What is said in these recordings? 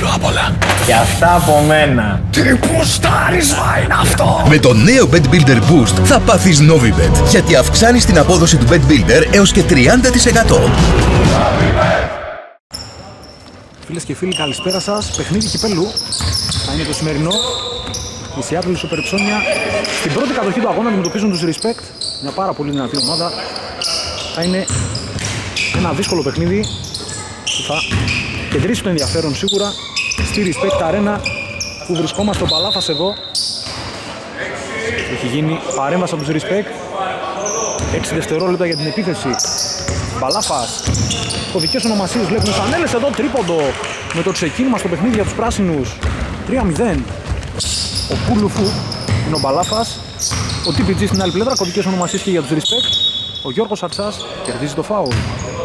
Πιο απ' όλα. Και αυτά από μένα. Τι πουστάρισμα είναι αυτό! Με το νέο Bet Builder Boost θα πάθεις Novibet, γιατί αυξάνεις την απόδοση του Bet Builder έως και 30%. Φίλες και φίλοι, καλησπέρα σας. Παιχνίδι κυπέλλου θα είναι το σημερινό. Η Seattle Supersonics στην πρώτη κατοχή του αγώνα αντιμετωπίζουν τους Respect. Μια πάρα πολύ δυνατή ομάδα. Θα είναι ένα δύσκολο παιχνίδι που θα κεντρήσει το ενδιαφέρον σίγουρα στη Respect Arena που βρισκόμαστε ο Παλάφας εδώ. Έχει γίνει παρέμβαση από τους Respect. 6 δευτερόλεπτα για την επίθεση. Παλάφας. Κωδικές ονομασίες βλέπουμε Σανέλες εδώ, τρίποντο με το ξεκίνημα στο παιχνίδι για τους πράσινους. 3-0. Ο Πουλουφού είναι ο Μπαλάφας. Ο TPG στην άλλη πλευρά, κωδικές ονομασίες και για τους Respect. Ο Γιώργος Ατσάς κερδίζει το φάουλ.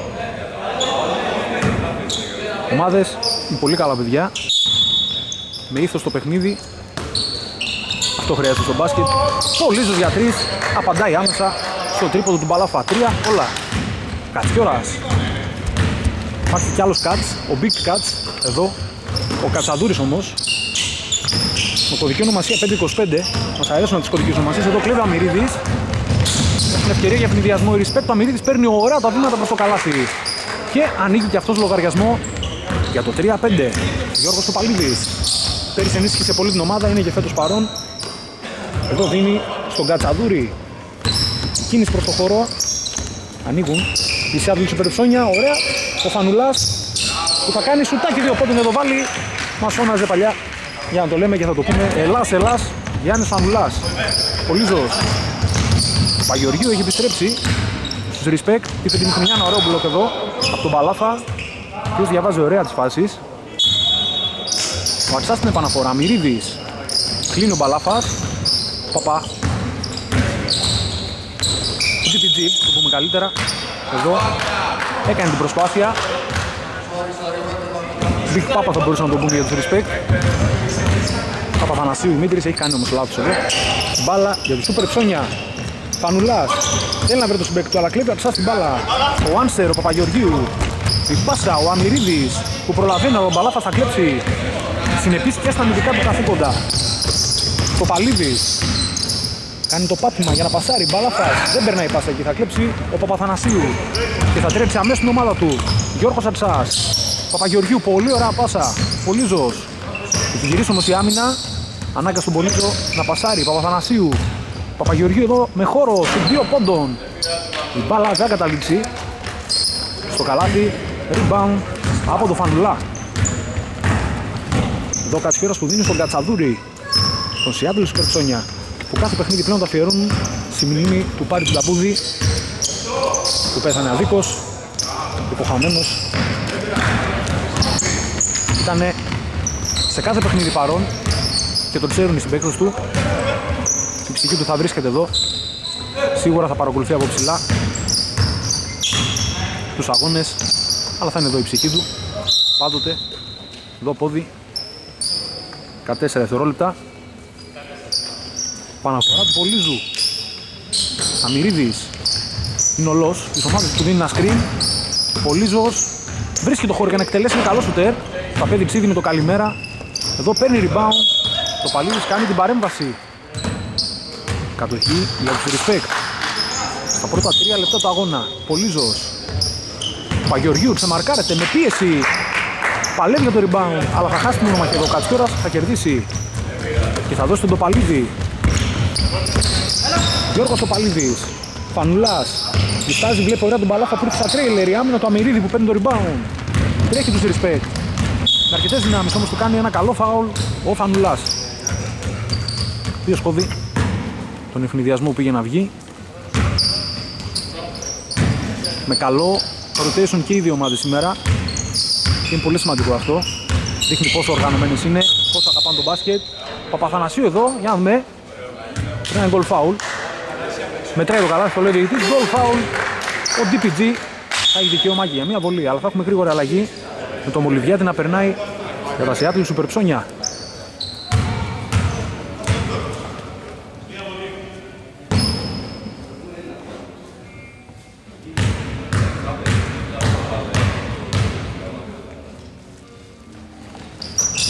Ομάδες είναι πολύ καλά παιδιά. Με ήθος στο παιχνίδι. Αυτό χρειάζεται στο μπάσκετ. Ο Λίζος για 3 απαντάει άμεσα στο τρίποντο του Μπαλάφα. 3 όλα. Κατσιόρας. Υπάρχει κι άλλος Κατς, ο Big Κατς εδώ. Ο Κατσαδούρης όμως. Με κωδική ονομασία 525. Μας αρέσουν τις κωδικές ονομασίες. Εδώ κλέβει ο Αμυρίδης. Έχουν ευκαιρία για ευνηδιασμό. Η Respect. Ο Αμυρίδης παίρνει ωραία τα βήματα προς το καλάθι. Και ανοίγει και αυτός λογαριασμό για το 3-5. Γιώργος Τοπαλίδης. Πέρυσι ενίσχυσε πολύ την ομάδα, είναι και φέτος παρόν. Εδώ δίνει στον Κατσαδούρη. Κίνηση προς το χώρο. Ανοίγουν. Η Seattle Supersonics, ωραία. Ο Φανουλάς που θα κάνει σουτάκι 2 πόντων εδώ βάλει. Μας φώναζε παλιά για να το λέμε και θα το πούμε. Ελλάς, Ελλάς, Γιάννης Φανουλάς. Ο Λίζος. Ο Παγιοργίου έχει επιστρέψει στους Respect. Είπε την χρονιά ένα ωραίο μπλοκ εδώ από τον Παλάφα. Ο διαβάζει ωραία τις φάσεις. Ο Αξάς στην επαναφορά. Μυρίδης. Κλείνει ο Μπαλάφας. Παπά. Ο DPG, το πούμε καλύτερα. Εδώ έκανε την προσπάθεια. Big Papa θα μπορούσε να το πούμε για τους Respect. Παπαθανασίου Δημήτρης έχει κάνει όμως λάθος εδώ. Μπάλα για τους Supersonics. Φανουλάς. Θέλει να βρει το συμπέκτη του αλλά κλέβει Αξάς την μπάλα. Ο Άνσερ, ο Παπαγεωργίου. Η πάσα, ο Αμυρίδης που προλαβαίνει ο Μπαλάφας θα κλέψει. Συνεπής και στα αμυντικά του καθήκοντα. Το Παλίδης κάνει το πάτημα για να πασάρει. Μπαλάφας δεν περνάει η πάσα εκεί. Θα κλέψει ο Παπαθανασίου και θα τρέξει αμέσως την ομάδα του. Γιώργος Ατσάς. Παπαγεωργίου, πολύ ωραία πάσα. Πολύζος. Έχει γυρίσει όμως η άμυνα. Ανάγκασε τον Πολύζο να πασάρει. Παπαθανασίου. Παπαγεωργίου εδώ με χώρο στους 2 πόντων. Η μπάλα θα καταλήξει στο καλάθι. Rebound από το Φανουλά. Εδώ Κατσιόρας που δίνει στον Κατσαδούρη. Τον Seattle Supersonics που κάθε παιχνίδι πλέον το αφιερώνουν στη μνήμη του Πάρη του Ταπούδη που πέθανε αδίκως, υποχαμένος. Ήτανε σε κάθε παιχνίδι παρόν και το ξέρουν οι συμπαίκτες του. Η ψυχή του θα βρίσκεται εδώ. Σίγουρα θα παρακολουθεί από ψηλά τους αγώνες, αλλά θα είναι εδώ η ψυχή του πάντοτε. Εδώ πόδι 14 δευτερόλεπτα. Παναφορά του Πολύζου. Αμυρίδης. Είναι ολός της ομάδας που δίνει ένα screen. Πολύζος βρίσκει το χώρο για να εκτελέσει ένα καλό σουτέρ. Το απέδειξε ήδη με το καλημέρα. Εδώ παίρνει rebound. Το Παλίδης κάνει την παρέμβαση. Κατοχή για τους Respect. Στα πρώτα 3 λεπτά του αγώνα. Πολύζος. Παγιοργίου ξεμαρκάρεται με πίεση. Παλεύει για το rebound, αλλά θα χάσει την μονομαχία εδώ. Ο Κατσιόρας θα κερδίσει και θα δώσει τον Τοπαλίδη. Γιώργος Τοπαλίδης. Φανουλάς. Διστάζει, βλέπει ωραία τον Μπαλάφα που ήρθε στα τρέιλερ. Η άμυνα του Αμυρίδη που παίρνει το rebound. Τρέχει τους Respect. Με αρκετές δυνάμεις όμως του κάνει ένα καλό φάουλ ο Φανουλάς. Δύο σκοδί τον ευνηδιασμό που πήγε να βγει. Με καλό rotation και οι δύο ομάδες σήμερα. Είναι πολύ σημαντικό αυτό. Δείχνει πόσο οργανωμένες είναι, πόσο αγαπάνε τον μπάσκετ. Παπαθανασίου εδώ, για να δούμε. Ένα γκολ φάουλ. Μετράει το καλάθι, το λέει διαιτητής. Γκολ φάουλ. Ο DPG θα έχει δικαίωμα για μια βολή, αλλά θα έχουμε γρήγορη αλλαγή με το Μολυβιάτη να περνάει για τα Seattle Supersonics.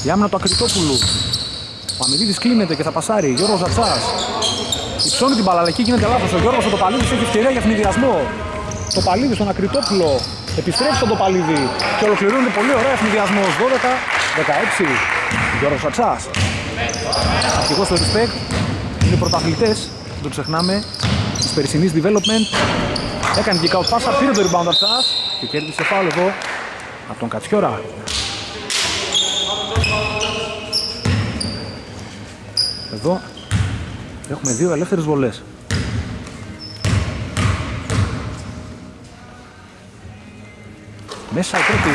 Η άμυνα του Ακριτόπουλου. Ο Αμυδίδης κλείνεται και θα πασάρει. Γιώργος Ζατσάς. Υψώνει την μπάλα, αλλά εκεί γίνεται λάθος. Ο Γιώργος ο Τοπαλίδης έχει ευκαιρία για ευνηδιασμό. Τοπαλίδης στον Ακριτόπουλο. Επιστρέφει στον Τοπαλίδη και ολοκληρώνεται πολύ ωραία ευνηδιασμός. 12-16. Γιώργος Ζατσάς. Αρχηγός στο Respect. Είναι πρωταθλητές, δεν το ξεχνάμε, της περσινής development. Έκανε και out πάσα, πήρε το rebound Ζατσάς και κέρδισε φάουλ εδώ από τον Κατσιόρα. Εδώ έχουμε δύο ελεύθερες βολές. Μέσα η πρώτη.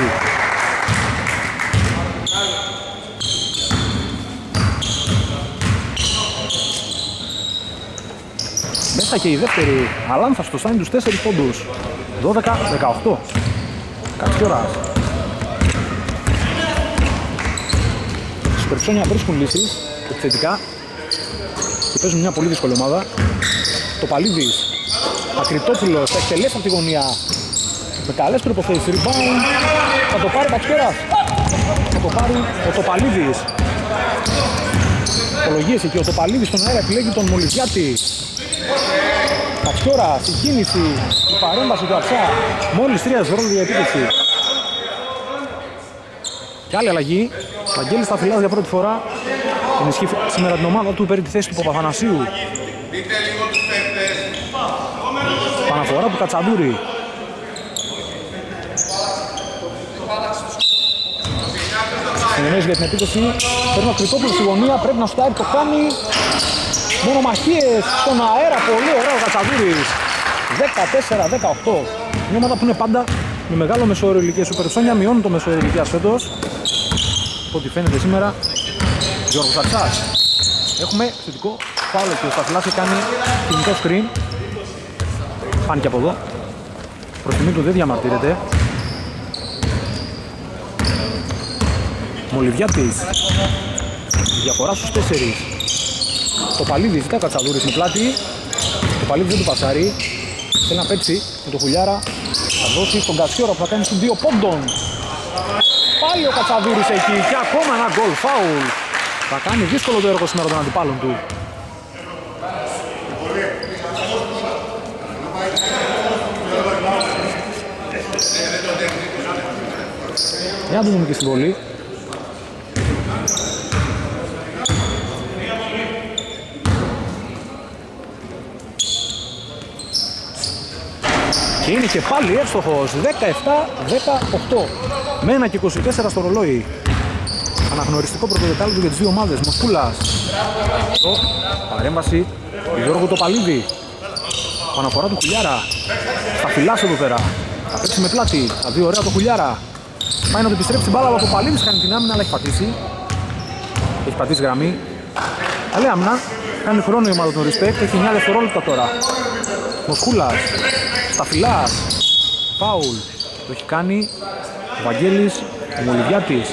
Μέσα και η δεύτερη. Αλάνθαστο στάνει τους 4 πόντους. 12-18. Κατσιόρας. Οι Σουπερψώνια βρίσκουν λύσεις επιθετικά και παίζουν μια πολύ δύσκολη ομάδα. Τοπαλίδης. Ακριτόπουλος θα εκτελέσει από τη γωνία με καλές προϋποθέσεις. Rebound. Θα το πάρει ο Κατσιόρας. Θα το πάρει ο Τοπαλίδης. Υπολογίες εκεί. Ο Τοπαλίδης στον αέρα επιλέγει τον Μολυβιάτη. Κατσιόρας, η κίνηση, η παρέμβαση του Ατσά. Μόλις 3 δευτερόλεπτα για επίθεση. Και άλλη αλλαγή. Ο Αγγέλης θα φυλάζει για πρώτη φορά. Ενισχύει σήμερα την ομάδα του παίρνει τη θέση του Παπαθανασίου. Παναφορά του Κατσαντούρη. Συνεννοείς για την επίθεση. Παίρνει ο Κρητόπουλος στη γωνία. Πρέπει να σουτάρει, το κάνει. Μονομαχίες στον αέρα. Πολύ ωραίο ο Κατσαντούρης. 14-18. Μια ομάδα που είναι πάντα με μεγάλο μεσόωρο ηλικίας. Σουπερψώνια μειώνουν το μεσόωρο ηλικίας φέτος. Από ό,τι φαίνεται σήμερα. Γιώργος Ζατσάς. Έχουμε θετικό φάουλ και ο Σταθυλάς κάνει κινητό screen. Πάνε και από εδώ. Προς τιμή του δεν διαμαρτύρεται. Μολυβιάτης. Διαφορά στους 4. Το Παλίδη ζητά Κατσαδούρης με πλάτη. Το Παλίδη δεν του πασάρει. Θέλει να παίξει με το Χουλιάρα. Θα δώσει στον Κατσιόρα που θα κάνει στους 2 πόντων. Πάλι ο Κατσαδούρης εκεί και ακόμα ένα γκολ φάουλ. Θα κάνει δύσκολο το έργο σήμερα των αντιπάλων του. Για να το δούμε και στην βολή. Και είναι και πάλι εύστοχος. 17-18. Με 1 και 24 στο ρολόι. Αναγνωριστικό πρωτοδεκάλεπτο για τις δύο ομάδες. Μοσκούλας. Παρέμβαση του Γιώργου Τοπαλίδη. Παναφορά του Χουλιάρα. Θα φυλάσει εδώ πέρα. Θα παίξει με πλάτη. Θα δει ωραία το Χουλιάρα. Πάει να το επιστρέψει την μπάλα, αλλά το Παλίδης κάνει την άμυνα, αλλά έχει πατήσει. Έχει πατήσει γραμμή. Καλή άμυνα. Κάνει χρόνο η ομάδα του Respect. Έχει 9 δευτερόλεπτα τώρα. Μοσκούλας. Σταφυλάς. Φάουλ. Το έχει κάνει ο Βαγγέλης, ο Μολυβιάτης.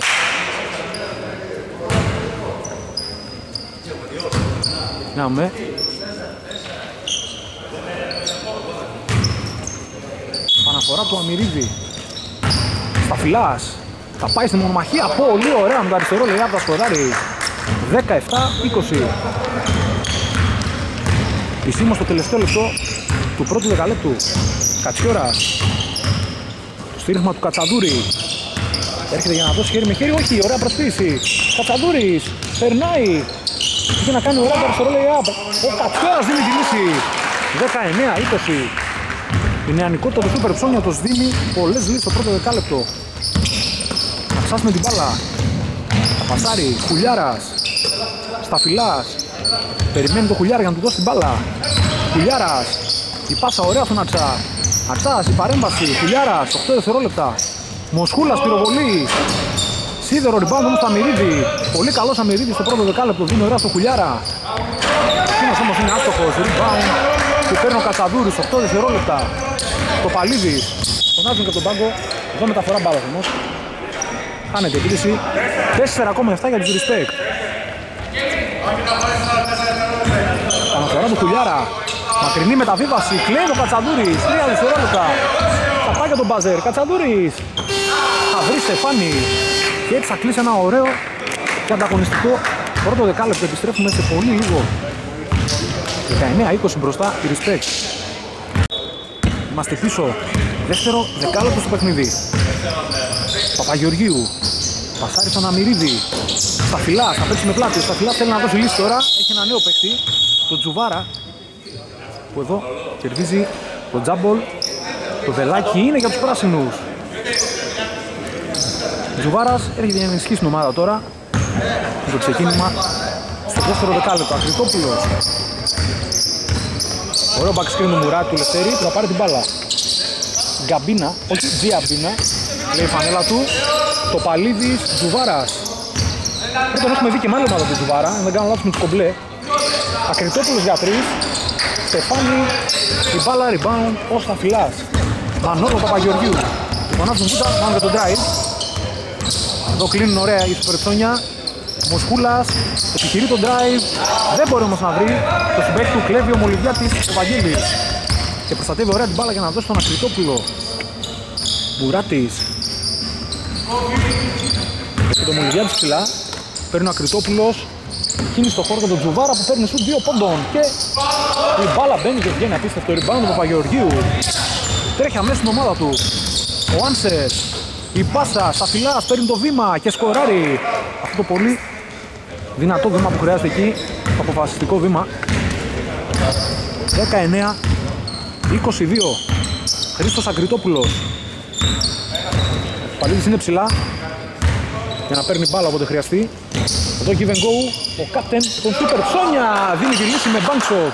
Νάμε. Παναφορά του Αμυρίδη. Σταφυλάς. Θα πάει στη μονομαχία. Πολύ ωραία με το αριστερό λεϊάπ θα σκοράρει. 17-20. Επισήμως στο τελευταίο λεπτό του πρώτου δεκαλέπτου. Κατσιόρας. Το στήριγμα του Κατσαντούρη. Έρχεται για να δώσει χέρι με χέρι. Όχι, ωραία προσποίηση. Κατσαντούρης. Περνάει. Είχε να κάνει ωραία το αριστερό lay-up. Ο Κατσιόρας δίνει τη λύση. 19-20. Η νεανικότητα του Σούπερ Ψώνιατος δίνει πολλές λύσεις στο πρώτο δεκάλεπτο. Αξάς με την μπάλα. Πασάρι. Χουλιάρας. Σταφυλάς. Περιμένει το Χουλιάρα για να του δώσει την μπάλα. Χουλιάρας. Η πάσα ωραία στον Αξά. Αξάς, η παρέμβαση. Χουλιάρας. 8 δευτερόλεπτα. Μοσχούλας πυροβολή. Σίδερο rebound όμως στο Αμυρίδη. Πολύ καλός Αμυρίδης στο πρώτο δεκάλεπτο. Δίνει ωραία στο Χουλιάρα. Εκείνος όμως είναι άστοχος. Rebound που παίρνει ο Κατσαδούρης. 8 δευτερόλεπτα. Το Παλίδης. Φωνάζουν και από τον πάγκο. Εδώ μεταφορά μπάλας όμως. Χάνεται επίθεση. 4,7 για τους Respect. Παναφορά του Χουλιάρα. Μακρινή μεταβίβαση. Κλέβει ο Κατσαδούρης. 3 δευτερόλεπτα. Θα πάει για τον μπάζερ. Κατσαδούρης. Θα βρει Στεφάνη. Και έτσι θα κλείσει ένα ωραίο και ανταγωνιστικό πρώτο δεκάλεπτο. Επιστρέφουμε σε πολύ λίγο. 19-20 μπροστά η Respect. Είμαστε πίσω. Δεύτερο δεκάλεπτο στο παιχνίδι. Παπαγεωργίου. Πασάρι στον Αμυρίδη. Σταφυλάς, θα παίξει με πλάτη. Ο Σταφυλάς θέλει να δώσει λύση τώρα. Έχει ένα νέο παίκτη, τον Τζουβάρα, που εδώ κερδίζει τον τζάμπολ. Το βελάκι είναι για τους πράσινους. Ο Τζουβάρας έρχεται για να ενισχύσει την ομάδα τώρα. Με το ξεκίνημα στο δεύτερο δεκάλεπτο. Ακριτόπουλος. Ωραίο backscreen του Μουράτη του Λευτέρη που θα πάρει την μπάλα. Γκαμπίνα, όχι Τζιαμπίνα, λέει η φανέλα του. Το Παλίδης, Τζουβάρας. Πρέπει να έχουμε δει και με άλλη ομάδα του Τζουβάρα, αν δεν κάνω λάθος με τους κομπλέ. Ακριτόπουλος για 3. Στεφάνι, η μπάλα rebound, ο Σταφυλάς. Μανώλο Παπαγεωργίου. Φωνάζουν βούτα, πάμε για τον drive. Εδώ κλείνουν ωραία η Σουπερψόνια. Μοσχούλας επιχειρεί τον drive. Δεν μπορεί όμως να βρει το συμπαίχτη του, κλέβει ο Μολυβιάτης, ο Βαγγέλης. Και προστατεύει ωραία την μπάλα για να δώσει τον Ακριτόπουλο. Μπουράτης. Και το Μολυβιάτης ψηλά. Παίρνει ο Ακριτόπουλος. Κίνηση στο χώρο για τον Τζουβάρα που παίρνει σουτ 2 πόντων. Και η μπάλα μπαίνει και βγαίνει απίστευτο rebound του Παπαγεωργίου. Τρέχει αμέσως στην ομάδα του. Ο Άνσερ. Η πάσα, Σταφυλάς, παίρνει το βήμα και σκοράρει. Αυτό το πολύ δυνατό βήμα που χρειάζεται εκεί. Το αποφασιστικό βήμα. 19-22. Χρήστος Ακριτόπουλος. Ο Παλίδης είναι ψηλά για να παίρνει μπάλα όποτε χρειαστεί. Εδώ give and go, ο captain των Super Ψώνια δίνει τη λύση με bank shot.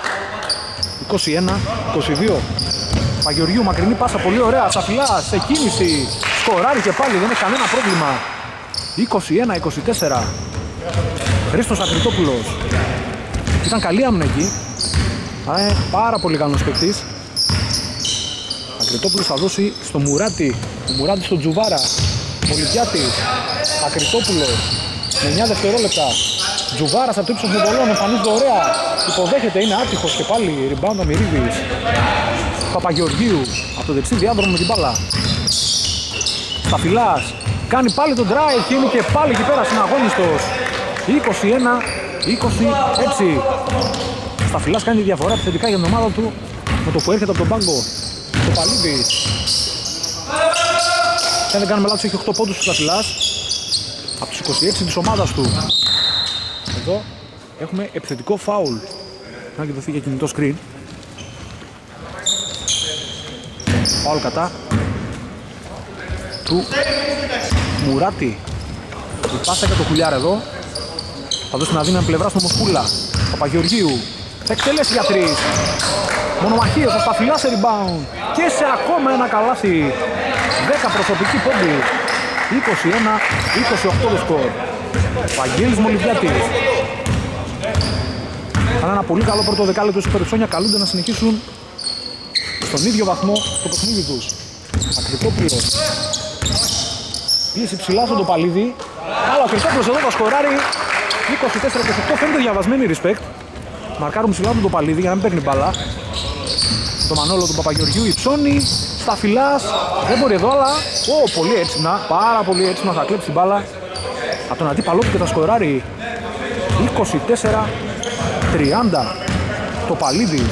21-22. Παγεωργίου, μακρινή πάσα, πολύ ωραία. Σταφυλάς, σε κίνηση. Σκοράρει και πάλι, δεν έχει κανένα πρόβλημα. 21-24. Χρήστος Ακριτόπουλος. Ήταν καλή άμυνα εκεί. Πάρα πολύ καλός παίκτης. Ακριτόπουλος θα δώσει στο Μουράτη. Ο Μουράτης στον Τζουβάρα. Μολυβιάτης. Ακριτόπουλος. Με 9 δευτερόλεπτα. Τζουβάρας από το ύψος των πολλών. Εμφανίζεται ωραία. Υποδέχεται, είναι άτυχος και πάλι. Rebound Αμυρίδης. Παπαγεωργίου. Από το δεξί διάδρομο με την μπάλα. Σταφυλάς. Κάνει πάλι τον drive και είναι και πάλι εκεί πέρα συναγώνιστος. 21-20 έτσι. Σταφυλάς κάνει τη διαφορά επιθετικά για την ομάδα του με το που έρχεται από τον πάγκο. Το Παλίδης. Και αν δεν κάνουμε λάθος έχει 8 πόντους του Σταφυλάς από τους 26 της ομάδας του. Εδώ έχουμε επιθετικό φάουλ. Να δοθεί για κινητό screen. Φάουλ κατά του Μουράτη. Η πάσα για το Χουλιάρα εδώ. Θα δώσει την αδύναμη πλευρά στο Μοσκούλα. Παπαγεωργίου. Θα εκτελέσει για 3. Μονομαχίες, ο Σταφυλάς σε rebound. Και σε ακόμα ένα καλάθι. 10 προσωπική πόντι. 21-28 το σκορ. Βαγγέλης Μολυβιάτης. Ήταν ένα πολύ καλό πρώτο δεκάλεπτο. Οι Σουπερψώνια καλούνται να συνεχίσουν στον ίδιο βαθμό στο παιχνίδι τους. Ακριτόπουλος. Πίεση ψηλά στον Παλίδη. Αλλά ο Ακριτόπουλος εδώ θα σκοράρει. 24-28, φαίνεται διαβασμένη Respect. Μαρκάρουν ψηλά τον Παλίδη για να μην παίρνει μπάλα. Το Μανόλο του Παπαγεωργίου υψώνει. Σταφυλάς. Δεν μπορεί εδώ, αλλά πολύ έξυπνα. Πάρα πολύ έξυπνα θα κλέψει την μπάλα από τον αντίπαλό του και θα σκοράρει. 24-30. Το Παλίδη.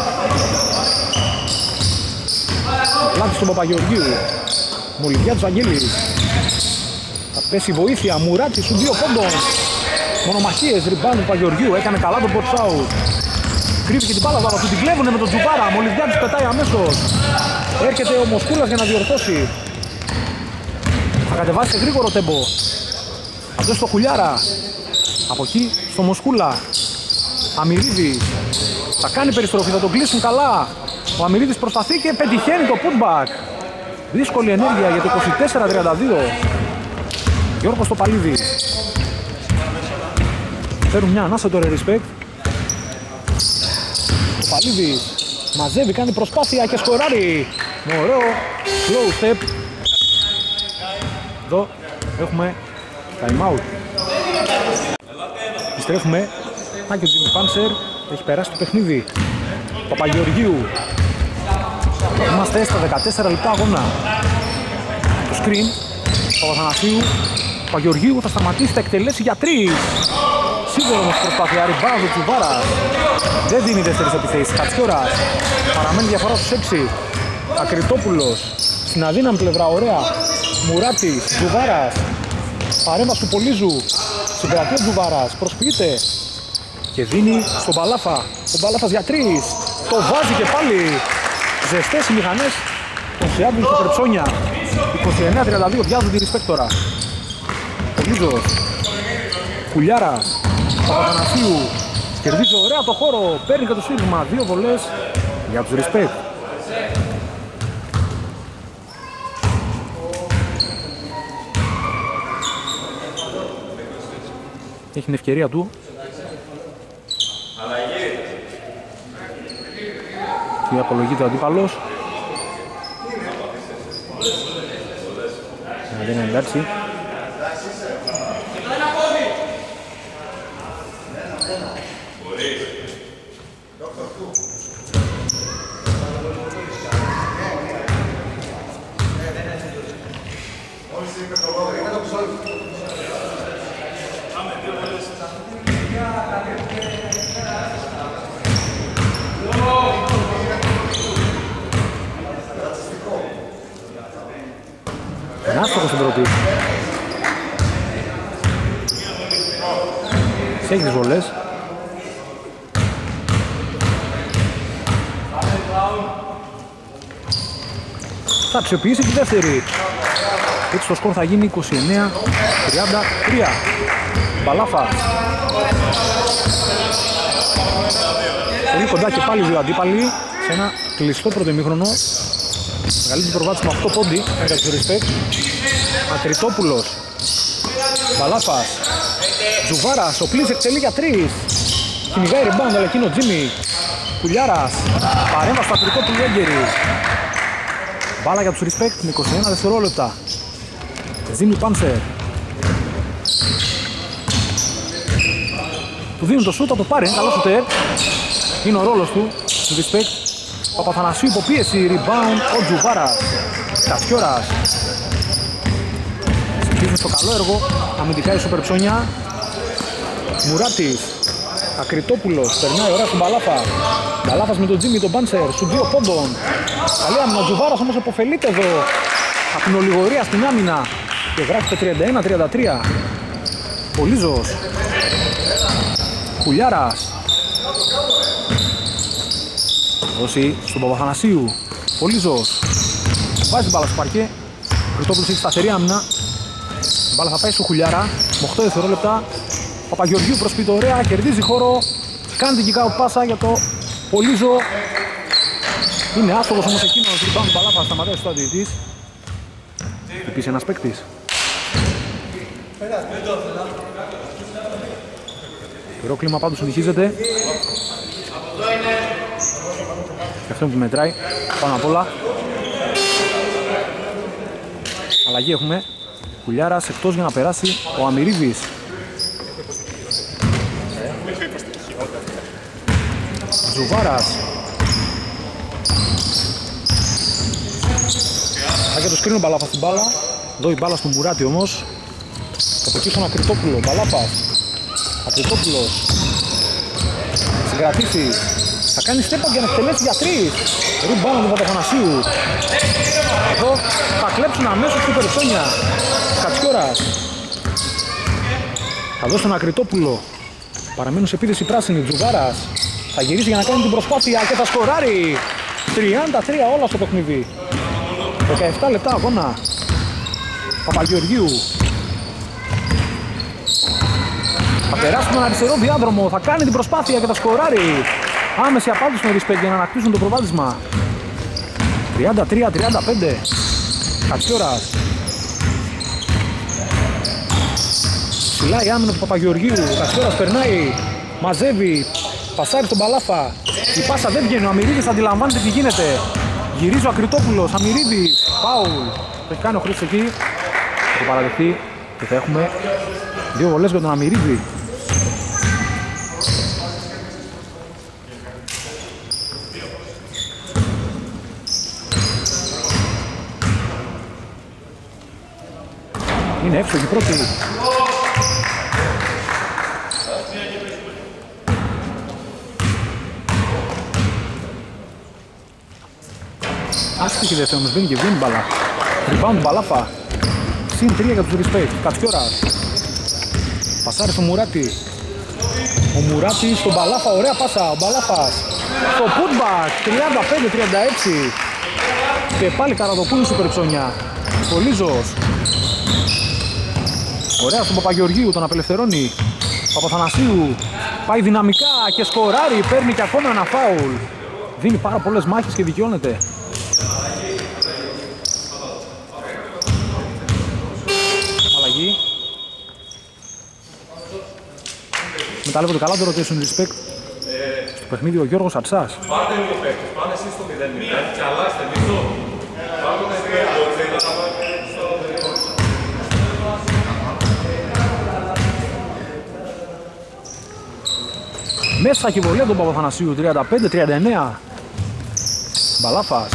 Πλάτη στον Παπαγεωργίου. Μολυβιάτης Βαγγέλης. Θα πέσει βοήθεια. Μουράτης σου 2 πόντων. Μονομαχίες, rebound του Παπαγεωργίου. Έκανε καλά το box out. Κρύβει και την μπάλα του, την κλέβουνε με τον Τζουβάρα. Μολυβιάτης πετάει αμέσως. Έρχεται ο Μοσκούλας για να διορθώσει. Θα κατεβάσει σε γρήγορο τέμπο. Αυτό στο Χουλιάρα. Από εκεί στο Μοσκούλα. Αμυρίδης. Θα κάνει περιστροφή, θα τον κλείσουν καλά. Ο Αμυρίδης προσπαθεί και πετυχαίνει το putback. Δύσκολη ενέργεια για το 24-32. Γιώργος στο Παλίδη. Φέρουν μια ανάσα τώρα Respect. Το Παλίδης μαζεύει, κάνει προσπάθεια και σκοράρει. Με ωραίο slow step. Εδώ έχουμε time out. Επιστρέφουμε. Και ο Jimmy Panzer έχει περάσει το παιχνίδι. Παπαγεωργίου. Είμαστε στα 14 λεπτά αγώνα. Το screen Παπαθανασίου. Παγεωργίου θα σταματήσει, θα εκτελέσει για 3. Σίγουρα όμως προσπάθεια, rebound του Τσουβάρας. Δεν δίνει δεύτερες επιθέσεις. Χατσιόρας. Παραμένει διαφορά στους 6. Ακριτόπουλος. Στην αδύναμη πλευρά, ωραία. Μουράτης, Τσουβάρας. Παρέμβαση του Πολύζου. Συγκρατεί ο Τσουβάρας. Προσποιείται. Και δίνει στον Μπαλάφα. Ο Μπαλάφας για 3. Το βάζει και πάλι. Ζεστές οι μηχανές των Σιάντλου στο Περψόνια. 29-32. Βιάζουν τη Ρισπέκτορα. Πολύζος. Κουλιάρας. Παπαθανασίου. Κερδίζει ωραία το χώρο. Παίρνει και το σφύριγμα. 2 βολές για τους Respect. Έχει την ευκαιρία του. Και απολογείται ο αντίπαλος. Δεν είναι εντάξει. Άστοχο στην πρώτη. Έχει τις βολές. Θα αξιοποιήσει τη δεύτερη. Έτσι το σκορ θα γίνει 29-33. Μπαλάφα. Πολύ κοντά και πάλι 2 αντίπαλοι σε ένα κλειστό πρώτο ημίχρονο. Μεγαλύτερη προβάτηση με 8 πόντι μετά του Respect. Ακριτόπουλος. Μπαλάφας. Τζουβάρας, ο Πλής εκτελεί για 3. Κυνηγάει rebound, αλλά εκείνο Τζίμι. Κουλιάρας. Παρέμβαση στο Ακριτόπουλο έγκαιρη. Μπάλα για τους Respect με 21 δευτερόλεπτα. Τζίμι Πάνσερ. Του δίνουν το σούτ, θα το πάρει, είναι καλό σουτέρ. Είναι ο ρόλος του, του Respect. Παπαθανασίου υποπίεση, rebound, ο Τζουβάρας. Κατσιόρας. Συνεχίζουν στο καλό έργο, αμυντικά η Σούπερ Ψώνια. Μουράτης. Ακριτόπουλος, περνάει ωραία στον Μπαλάφα. Μπαλάφας με τον Τζίμι, τον Πάνσερ, σου 2 πόντων. Καλή άμυνα, ο Τζουβάρας όμως αποφελείται εδώ από την ολιγορία στην άμυνα. Και γράφει το 31-33. Πολύζος. Κουλιάρας. Δώσει στον Παπαθανασίου. Πολύζος. Βάζει την μπάλα στο παρκέ. Κρυτόπουλος έχει σταθερή άμυνα. Η μπάλα θα πάει στο Κουλιάρα. Με 8 δευτερόλεπτα. Παπαγεωργίου προσποιείται ωραία. Κερδίζει χώρο. Κάνει την kick-out πάσα για το Πολύζο. Είναι άστοχος όμως εκείνος. Rebound την μπαλά θα σταματάει στο αντιητής. Επίσης ένας παίκτης. Το κλίμα πάντως συνεχίζεται. Και αυτό που μετράει πάνω απ' όλα. Αλλαγή έχουμε. Κουλιάρας εκτός για να περάσει ο Αμυρίδης. Ζουβάρας. Θα και το σκρίνω Μπαλάφα στην μπάλα. Εδώ η μπάλα στον Μουράτη όμως. Από εκεί στον Ακριτόπουλο. Μπαλάφας. Ακριτόπουλος. Συγκρατήσει. Θα κάνει στέπα για να εκτελέσει για 3. Rebound του Παπαθανασίου. Εδώ θα κλέψουν αμέσως την Περσόνια. Κατσιόρας. Θα δώσει τον Ακριτόπουλο. Παραμένουν σε επίδεση πράσινη. Τζουβάρας. Θα γυρίσει για να κάνει την προσπάθεια και θα σκοράρει. 33 όλα στο παιχνίδι. 17 λεπτά αγώνα. Παπαγεωργίου. Θα περάσει τον αριστερό διάδρομο. Θα κάνει την προσπάθεια και θα σκοράρει. Άμεση απάντηση με Respect για να ανακτήσουν το προβάδισμα. 33-35. Κατσιόρας. Ψηλά η άμυνα του Παπαγεωργίου. Κατσιόρας περνάει. Μαζεύει. Πασάρει στον Μπαλάφα. Η πάσα δεν βγαίνει. Ο Αμυρίδης αντιλαμβάνεται τι γίνεται. Γυρίζει ο Ακριτόπουλος. Αμυρίδης. Φάουλ. Το έχει κάνει ο Χρήστος εκεί. Θα το παραδεχτεί. Και θα έχουμε 2 βολές για τον Αμυρίδη. Είναι εύστοχη πρώτη. Άστοχη δεύτερη όμως, μπαίνει και βγαίνει μπαλά. Rebound Μπαλάφα. Συν 3 για τους Respect. Κατσιόρας. Πασάρι στο Μουράτη. Ο Μουράτης στον Μπαλάφα, ωραία πάσα. Ο Μπαλάφας στο putback. 35-36. Και πάλι Καραδοπούλου στην περψώνια. Ο Λίζος. Ωραία στον Παπαγεωργίου, τον απελευθερώνει. Παπαθανασίου. Πάει δυναμικά και σκοράρει. Παίρνει και ακόμα ένα φάουλ. Δίνει πάρα πολλές μάχες και δικαιώνεται. Αλλαγή. Μεταλλεύονται καλά το rotation Respect. Στο παιχνίδι ο Γιώργος Ατσάς. Πάρτε λίγο παίκτες, πάνε εσείς στο 0-0 και αλλάξτε μισό. Μέσα και βολέα τον Παπαθανασίου, 35-39. Μπαλάφας.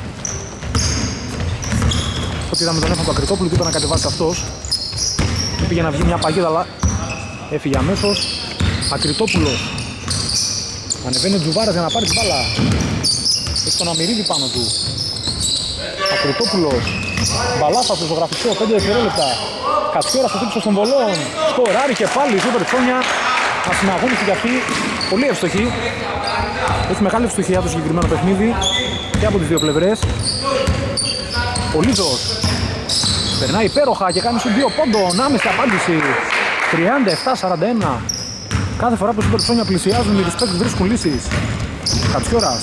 Ό,τι είδαμε τον έφαγε του Ακριτόπουλου και είπε να κατεβάσει αυτός. Πήγε να βγει μια παγίδα αλλά έφυγε αμέσως. Ακριτόπουλος. Ανεβαίνει ο Τζουβάρας για να πάρει την μπάλα. Έχει τον Αμυρίδη πάνω του. Ακριτόπουλος. Μπαλάφας στο ζωγραφιστό, 5 δευτερόλεπτα. Κατσιόρα στο τύψο των βολών. Σκοράρει και πάλι η Σούπερ Τσόνια. Ασυναγώνηση και αυτή. Πολύ ευστοχή. Έχει μεγάλη ευστοχία το συγκεκριμένο παιχνίδι και από τις δύο πλευρές. Ο Λίζος περνάει υπέροχα και κάνει σου 2 πόντων. Άμεση απάντηση. 37-41. Κάθε φορά που οι Σούπερ Τσόνια πλησιάζουν, οι Respect βρίσκουν λύσεις. Κατσιόρας.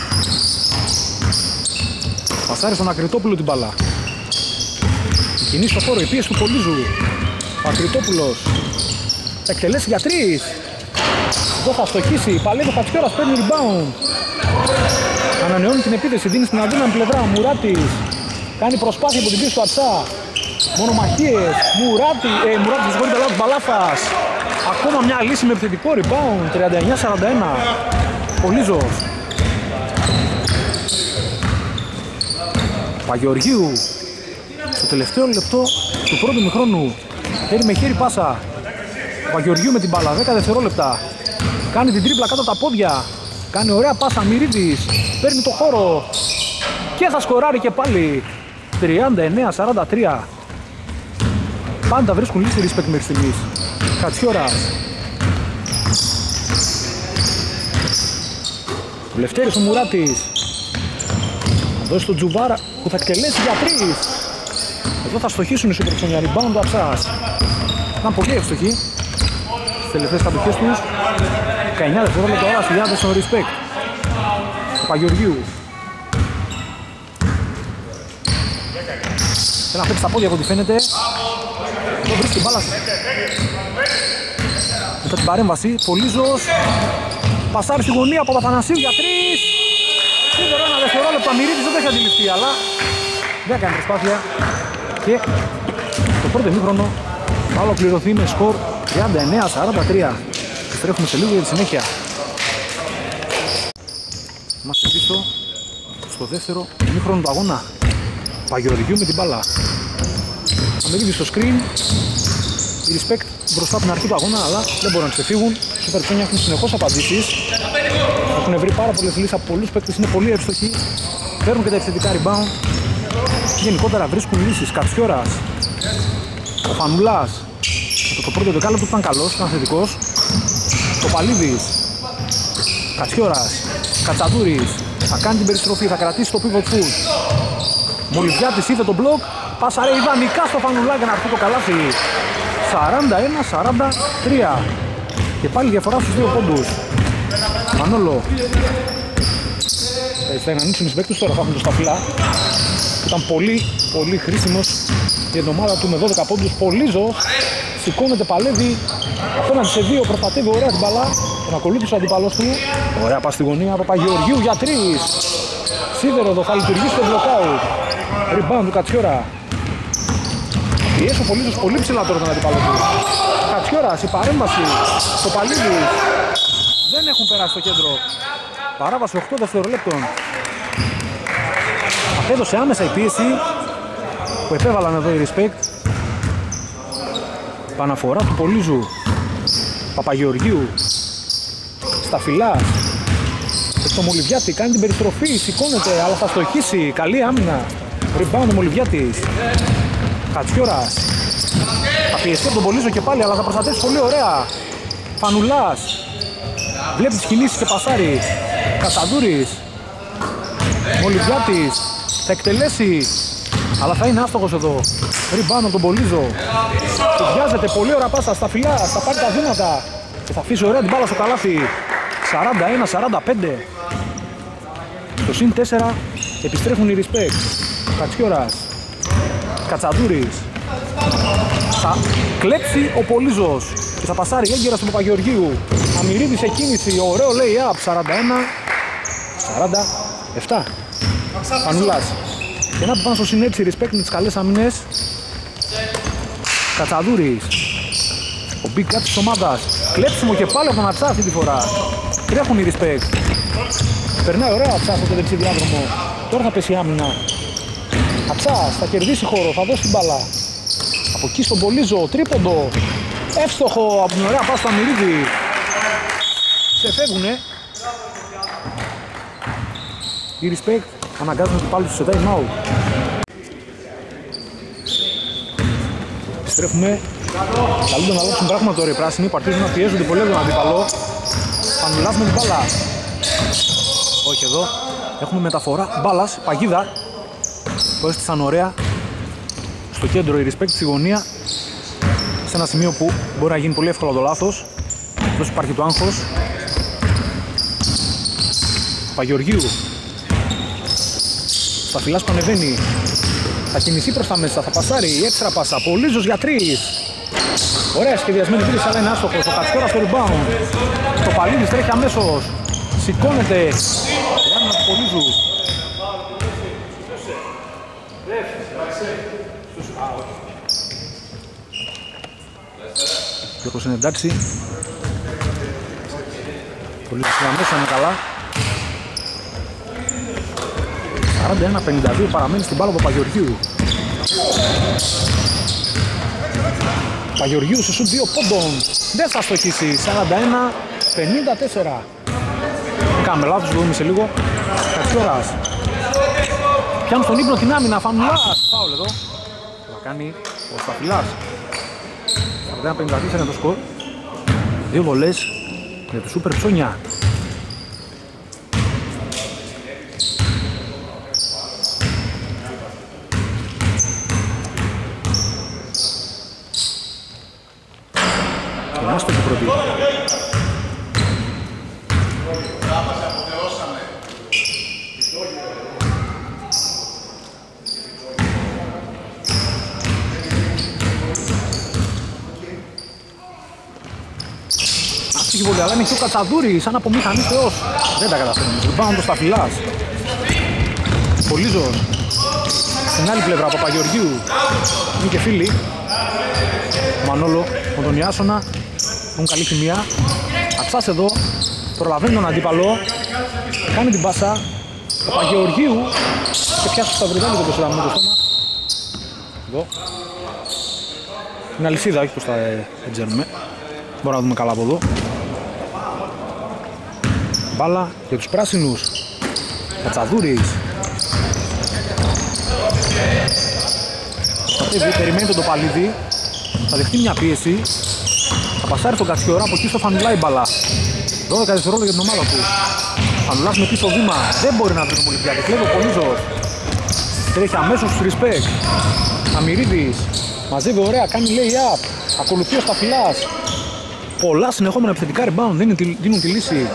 Πασάρει στον Ακριτόπουλο την μπάλα. Η κινήση στο χώρο, η πίεση του Πολύζου. Ο Ακριτόπουλος θα εκτελέσει για 3. Εδώ θα στοχίσει. Παλεύει ο Κατσιόρας, παίρνει rebound. Ανανεώνει την επίθεση, δίνει στην αδύναμη πλευρά. Μουράτης κάνει προσπάθεια από την πίεση του Ατσά. Μονομαχίες. Μουράτης, συγχωρείτε, αλλά Μπαλάφας. Ακόμα μια λύση με επιθετικό rebound. 39-41. Πολύζος. Παγεωργίου. Στο τελευταίο λεπτό του πρώτου μηχρόνου. Χέρι με χέρι πάσα. Παγεωργίου με την μπάλα. 10 δευτερόλεπτα. Κάνει την τρίπλα κάτω από τα πόδια. Κάνει ωραία πάσα. Μυρίδης. Παίρνει το χώρο. Και θα σκοράρει και πάλι. 39-43. Πάντα βρίσκουν λύση Respect μέχρι στιγμής. Κατσιόρας. Ο Λευτέρης ο Μουράτης. Θα δώσει τον Τζουβάρα που θα εκτελέσει για 3. Εδώ θα στοχίσουν οι Σούπερ Τσόνια. Rebound του Ατσάς. Ήταν πολύ εύστοχοι στις τελευταίες κατοχές τους. 19 δευτερόλεπτα ώρα στη διάθεση των Respect. Ο Παγεωργίου. Θέλει να παίξει τα πόδια από ό,τι φαίνεται. Εδώ βρίσκει μπάλα. Μετά την παρέμβαση, Πολύζος. Πασάρει στη γωνία από Παπαθανασίου για 3. Σίγουρα ένα δευτερόλεπτο. Αμυρίδης δεν το έχει αντιληφθεί, αλλά δεν έκανε προσπάθεια. Και το πρώτο ημίχρονο θα ολοκληρωθεί με σκορ 39-43. Επιστρέφουμε σε λίγο για τη συνέχεια. Είμαστε πίσω στο δεύτερο ημίχρονο του αγώνα. Παγεωργίου με την μπάλα. Αμυρίδης στο screen. Οι Respect μπροστά από την αρχή του αγώνα, αλλά δεν μπορούν να ξεφύγουν. Οι Σούπερ Τσόνια έχουν συνεχώς απαντήσεις. Έχουν βρει πάρα πολλές λύσεις από πολλούς παίκτες, είναι πολύ εύστοχοι. Παίρνουν και τα επιθετικά rebound. Γενικότερα βρίσκουν λύσεις. Κατσιόρας. Ο Φανουλάς. Το πρώτο δεκάλεπτο ήταν καλός, ήταν θετικός. Το Παλίδης. Κατσιόρας. Κατσατούρης. Θα κάνει την περιστροφή, θα κρατήσει το pivot foot. Μολυβιάτης είδε τον μπλοκ. Πάσαρε ιδανικά στο Φανουλά για να έρθει το καλάθι. 41-43. Και πάλι διαφορά στους 2 πόντους. Μανόλο. Θα ενανύσουν οι παίκτες τώρα, θα έχουν το σταφυλά. Ήταν πολύ χρήσιμος για την ομάδα του με 12 πόντους. Πολύζος σηκώνεται, παλεύει. Απέναντι σε 2 προστατεύει ωραία την μπαλά. Τον ακολούθησε ο αντίπαλος του. Ωραία πας στη γωνία από Παγεωργίου για 3. Σίδερο εδώ θα λειτουργήσει το blockout. Rebound του Κατσιόρα. Πιέσει ο Πολύζος πολύ ψηλά τώρα τον αντίπαλο του. Κατσιόρας, η παρέμβαση στο Παλίδη. Δεν έχουν περάσει στο κέντρο. Παράβαση 8 δευτερολέπτων. Απέδωσε άμεσα η πίεση που επέβαλαν εδώ οι Respect. Παναφορά του Πολύζου. Παπαγεωργίου. Σταφυλάς. Το Μολυβιάτη κάνει την περιστροφή, σηκώνεται, αλλά θα στοχίσει. Καλή άμυνα. Rebound ο Μολυβιάτης. Κατσιόρας. Θα πιεστεί από τον Πολύζο και πάλι, αλλά θα προστατεύσει πολύ ωραία. Φανουλάς. Βλέπει τις κινήσεις και πασάρει. Κατσαδούρης. Μολυβιάτης. Θα εκτελέσει. Αλλά θα είναι άστοχος εδώ. Rebound από τον Πολύζο. Βιάζεται, πολύ ωραία πάσα. Σταφυλάς. Θα πάρει τα βήματα. Και θα αφήσει ωραία την μπάλα στο καλάθι. 41-45. Στο συν 4 επιστρέφουν οι respect. Κατσιόρας. Κατσαδούρης. Θα κλέψει ο Πολύζος και θα πασάρει έγκαιρα στον Παπαγεωργίου. Αμυρίδης σε κίνηση, ωραίο lay-up. 41-47. Πανουλάς. Και να πάνε στο συν 6 respect με τις καλές αμυνές. Κατσαδούρης. Ο big cut της ομάδας. Κλέψιμο και πάλι από τον Ατσά αυτή τη φορά. Τρέχουν οι respect. Περνάει ωραία ο Ατσάς από το δεξί διάδρομο. Τώρα θα πέσει η άμυνα. Ατσάς θα κερδίσει χώρο, θα δώσει την μπάλα. Από εκεί στον Πολύζο, τρίποντο. Εύστοχο από την ωραία πάση του Αμυρίδη. Ξεφεύγουνε. Οι respect αναγκάζουν τους πάλι τους σε time out. Επιστρέφουμε. Καλούνται να αλλάξουν πράγματα τώρα οι πράσινοι, παρτίζουν να πιέζονται πολύ από τον αντίπαλο. Πανουλάς με την μπάλα. Όχι εδώ. Έχουμε μεταφορά μπάλας, παγίδα. Το έστησαν ωραία. Στο κέντρο η respect στη γωνία. Σε ένα σημείο που μπορεί να γίνει πολύ εύκολα το λάθος. Εδώ υπάρχει το άγχος. Παγεωργίου. Σταφυλάς που ανεβαίνει. Θα κινηθεί προς τα μέσα, θα πασάρει. Έξτρα πάσα. Πολύζος για 3. Ωραία σχεδιασμένη πίεση, αλλά είναι άστοχος. Ο Κατσιόρας στο rebound. Το Παλίδης τρέχει αμέσως. Σηκώνεται. Ριάννα του Πολύζου. Γιώργος είναι εντάξει. Πολύζος αμέσως είναι καλά. 41-52 παραμένει στην μπάλα από Παγεωργίου. Παγεωργίου σε σουτ 2 πόντων. Δεν θα στοχίσει. 41-54. Κάμε λάθος, δούμε σε λίγο. Κατσιόρας. Πιάνουν στον ύπνο την άμυνα. Φανουλάς. Φάουλ εδώ. Θα κάνει ο Σταφυλάς. 41-54 είναι το σκορ. 2 βολές για το Σούπερ Ψώνια. Και άστοχη πρώτη. Άστοχη βολή, αλλά είναι και ο Κατσαδούρης, σαν από μηχανή θεός. Δεν τα καταφέρνει. Rebound το Σταφυλάς. Πολύζος. Στην άλλη πλευρά από Παγεωργίου. Είναι και φίλοι. Μανόλο, με τον Ιάσονα. Έχουν καλή χημεία. Ατσάς εδώ. Προλαβαίνει τον αντίπαλο. Κάνει την πάσα. Ο Παγεωργίου. Και πιάσει στο σταυριδάκι το ποσοδάμι με το στόμα. Εδώ. Είναι αλυσίδα, όχι πως τα ξέρουμε. Μπορούμε να δούμε καλά από εδώ. Μπάλα για τους πράσινους. Κατσαδούρης. Περιμένει τον Παλίδη. Θα δεχτεί μια πίεση. Θα πασάρει τον Κατσιόρα, από εκεί στο Φανουλά η μπαλά. 12 δευτερόλεπτα για την ομάδα του. Φανουλάς με πίσω βήμα. Δεν μπορεί να βρει τον Μολυβιάτη. Κλέβει ο Πολύζος. Τρέχει αμέσως στους respect. Αμυρίδης. Μαζεύει ωραία, κάνει lay-up. Ακολουθεί ο Σταφυλάς. Πολλά συνεχόμενα επιθετικά rebound δίνουν τη λύση.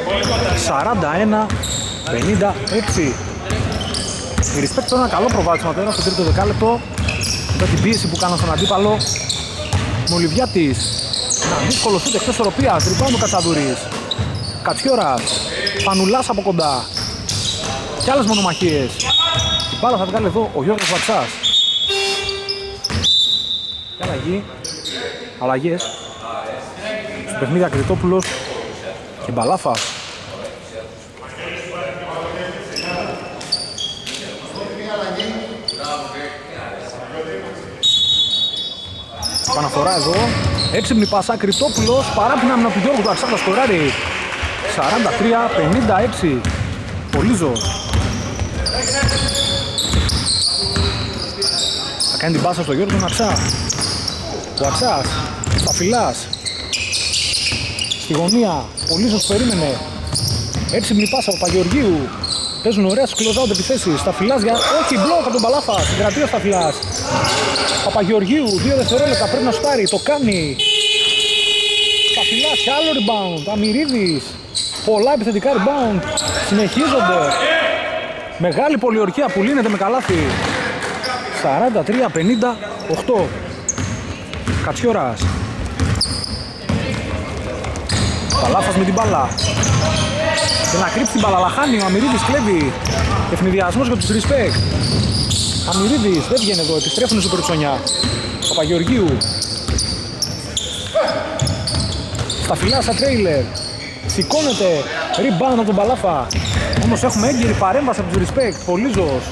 41-56. Η respect τώρα ένα καλό προβάδισμα τώρα στο τρίτο δεκάλεπτο. Μετά την πίεση που κάναν στον αντίπαλο. Μολυβιάτης. Ένα δύσκολο σούτ εκτός οροπίας. Rebound ο Κατσαδούρης. Κατσιόρας. Φανουλάς από κοντά. Και άλλες μονομαχίες. Την μπάλα θα βγάλει εδώ ο Γιώργος Βατσάς. Και αλλαγές. Στο παιχνίδι Ακριτόπουλος και Μπαλάφας. Παναφορά εδώ. Έξυπνη πάσα, Κρητόπουλος, παράπεινα από τον Γιώργο του Αξάπτα σκοράρει. 43-56. Πολύζος. Θα κάνει την πάσα στο Γιώργο τον Αξά. Ο Αξάς, Σταφυλάς. Στη γωνία, Πολύζος περίμενε. Έξυπνη πάσα από Παγεωργίου. Παίζουν ωραία στους close-out επιθέσεις. Σταφυλάς για... Όχι, μπλοκ από τον Παλάφα. Συγκρατεί ο Σταφυλάς. Παπαγεωργίου, 2 δευτερόλεπτα πρέπει να σουτάρει. Το κάνει. Σταφυλάς και άλλο rebound. Αμυρίδης. Πολλά επιθετικά rebound. Συνεχίζονται. Μεγάλη πολιορκία που λύνεται με καλάθι. 43-58. Κατσιόρας. Παλάφας με την μπάλα. Και να κρύψει την μπάλα, αλλά χάνει. Ο Αμυρίδης κλέβει. Ευνηδιασμός για τους respect. Αμυρίδης δεν βγαίνει εδώ, επιστρέφουν στο Περτσονιά. Παπαγεωργίου. Σταφυλά στα τρέιλερ. Σηκώνεται. Rebound από τον Παλάφα. Όμως έχουμε έγκυρη παρέμβαση από τους respect. Πολύζος.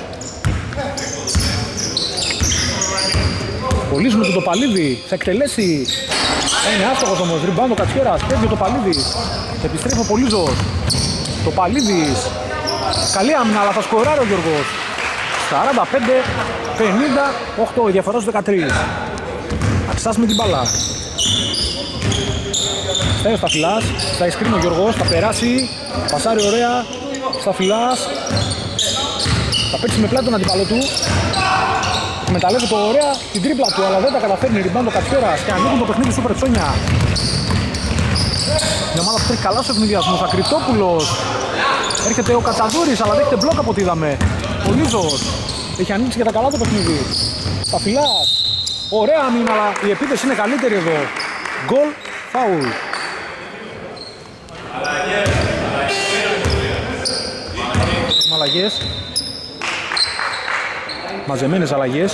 Πολύζος με τον Τοπαλίδη. Θα εκτελέσει. Είναι άστοχος όμως. Rebound ο Κατσιόρας. Πέφτει ο Τοπαλίδης. Επιστρέφει ο Πολύζος. Τοπαλίδης. Καλή άμυνα, αλλά θα σκοράρει ο Γιώργος. 45-58, η διαφορά στους 13. Αξάς με την μπάλα. Φταίει ο Σταφυλάς, θα εσκρίνει ο Γιώργος, θα περάσει. Πασάρει ωραία, Σταφυλάς. Θα παίξει με πλάτη τον αντιπαλό του. Εκμεταλλεύεται ωραία την τρίπλα του, αλλά δεν τα καταφέρνει. Rebound ο Κατσιόρας και ανοίγουν το παιχνίδι Σούπερ Τσόνια. Μια ομάδα που τρέχει καλά στους ευνηδιασμούς. Ακριτόπουλος. Έρχεται ο Κατσαδούρης, αλλά δέχεται μπλοκ από ό,τι είδαμε. Ο Λίζος έχει ανοίξει και τα καλά το παιχνίδι. Σταφυλάς. Ωραία άμυνα, αλλά η επίθεση είναι καλύτερη εδώ. Γκολ, φάουλ. Έχουμε αλλαγές. Μαζεμένες αλλαγές.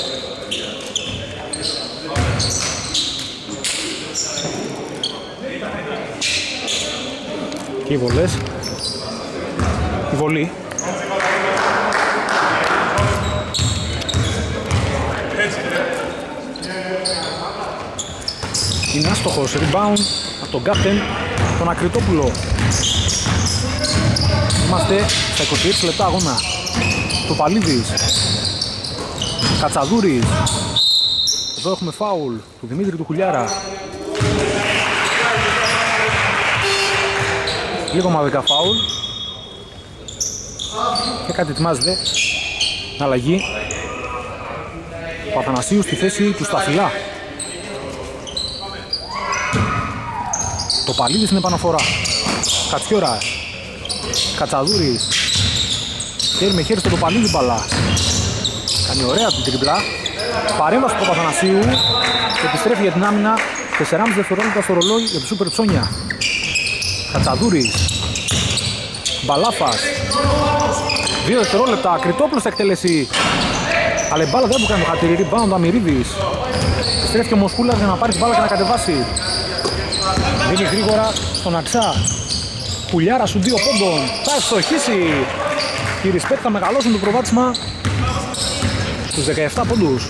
Και οι βολές. Η βολή. Είναι άστοχος. Rebound από τον Κάπτεν, τον Ακριτόπουλο. Είμαστε στα 26 λεπτά αγώνα. Τοπαλίδης. Κατσαδούρης. Εδώ έχουμε φάουλ του Δημήτρη του Χουλιάρα. Λίγο μαδικά φάουλ. Και κάτι ετοιμάζεται. Αλλαγή. Παθανασίου στη θέση του Σταφυλά. Το Παλίδης είναι επαναφορά. Κατσιόρας. Κατσαδούρης. Χέρι με χέρι στο Παλίδη μπαλά. Κάνει ωραία την τριπλά. Παρέμβαση του Παθανασίου. Και επιστρέφει για την άμυνα. 4,5 δευτερόλεπτα στο ρολόι για το Σούπερ Τσόνια. Κατσαδούρης. Μπαλάφας. 2 δευτερόλεπτα. Ακριτόπουλος θα εκτελέσει. Αλλά η μπάλα δεν έκανε το χατήρι. Rebound ο Αμυρίδης. Επιστρέφει ο Μοσκούλας για να πάρει την μπάλα και να κατεβάσει. Δίνει γρήγορα στον Αξά. Πουλιάρα σου 2 πόντων. Θα ευστοχίσει. Οι respect θα μεγαλώσουν το προβάδισμα στους 17 πόντους.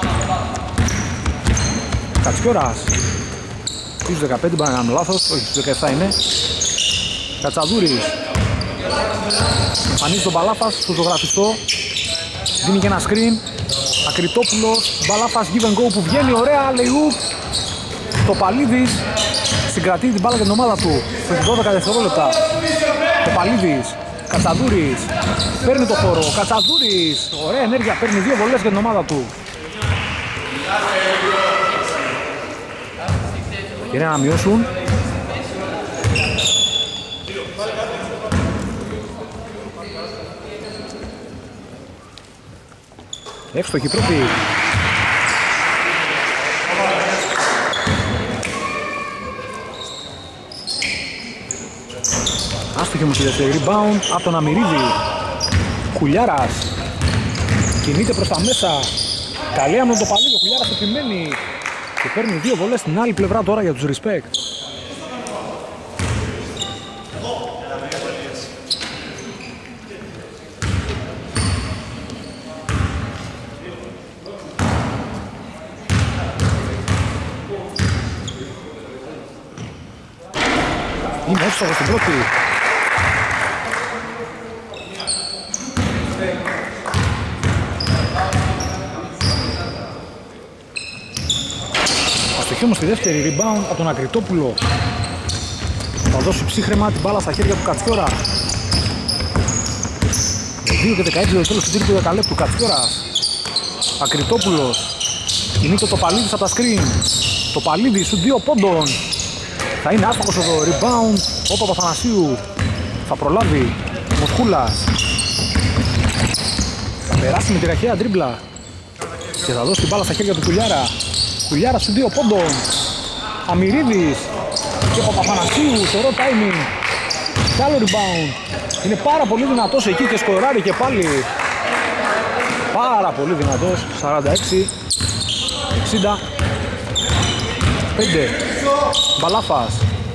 Κατσιόρας. Στους 15 μπορεί να κάνουμε λάθος. Όχι, στους 17 είναι. Κατσαδούρης. Εμφανίζει τον Μπαλάφας στο ζωγραφιστό. Δίνει και ένα screen. Ακριτόπουλος. Μπαλάφας give and go που βγαίνει ωραία. Λεϊού. Το Παλίδης συγκρατεί την μπάλα για την ομάδα του. Στους 12 δευτερόλεπτα. Το Παλίδης. Κατσαδούρης. Παίρνει το χώρο. Κατσαδούρης. Ωραία ενέργεια. Παίρνει 2 βολές για την ομάδα του. Και να μειώσουν. Εύστοχη πρώτη. Άστοχη όμως η δεύτερη. Rebound από τον Αμυρίδη. Χουλιάρας. Κινείται προς τα μέσα. Καλή άμυνα το Παλίδη. Ο Χουλιάρας επιμένει. Και παίρνει 2 βολές στην άλλη πλευρά τώρα για τους respect. είναι εύστοχο στην πρώτη. Αστοχή όμως στη δεύτερη, rebound από τον Ακριτόπουλο. Θα δώσει ψύχρεμα την μπάλα στα χέρια του Κατσιόρα. 2 και 16 το τέλος του τρίτου δεκαλέπτου. Κατσιόρας. Ακριτόπουλος. Κινείται το Παλίδης από τα screen. Το Παλίδης σου 2 πόντων. Θα είναι άστοχος εδώ. Rebound. Ο Παπαθανασίου. Θα προλάβει. Μοσχούλας. Θα περάσει με τη ραχαία τρίμπλα. Και θα δώσει την μπάλα στα χέρια του Κουλιάρα. Κουλιάρα σου 2 πόντων. Αμυρίδης. Και Παπαθανασίου. Σωρό timing. Και άλλο rebound. Είναι πάρα πολύ δυνατός εκεί και σκοράρει και πάλι. Πάρα πολύ δυνατός. 46. 60. 5. Μπαλάφας.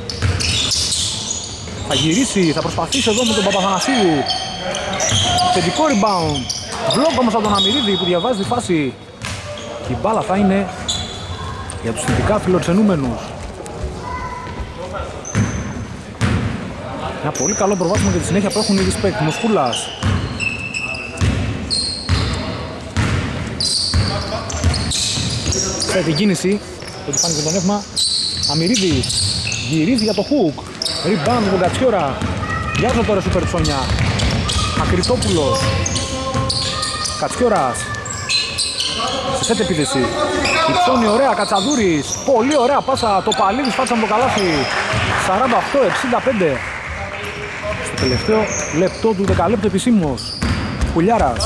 Θα γυρίσει, θα προσπαθήσει εδώ με τον Παπαθανασίου. Θετικό rebound. Μπλοκ όμως από τον Αμυρίδη που διαβάζει τη φάση. Και η μπάλα θα είναι για τους θετικά φιλοξενούμενους. Ένα πολύ καλό προβάσιμο για τη συνέχεια που έχουν οι respect. Μοσχούλας. Σε την κίνηση, ότι φάνηκε το νεύμα. Αμυρίδης γυρίζει για το hook. Rebound τον Κατσιόρα. Βιάζω τώρα σούπερ ψώνια. Ακριτόπουλος. Κατσιόρας. Σε σετ επίθεση. Υψώνει ωραία, Κατσαδούρης. Πολύ ωραία πάσα, το Παλίδης φάτσα με το καλάθι. 48-65. Στο τελευταίο λεπτό του δεκαλέπτου επισήμως. Κουλιάρας.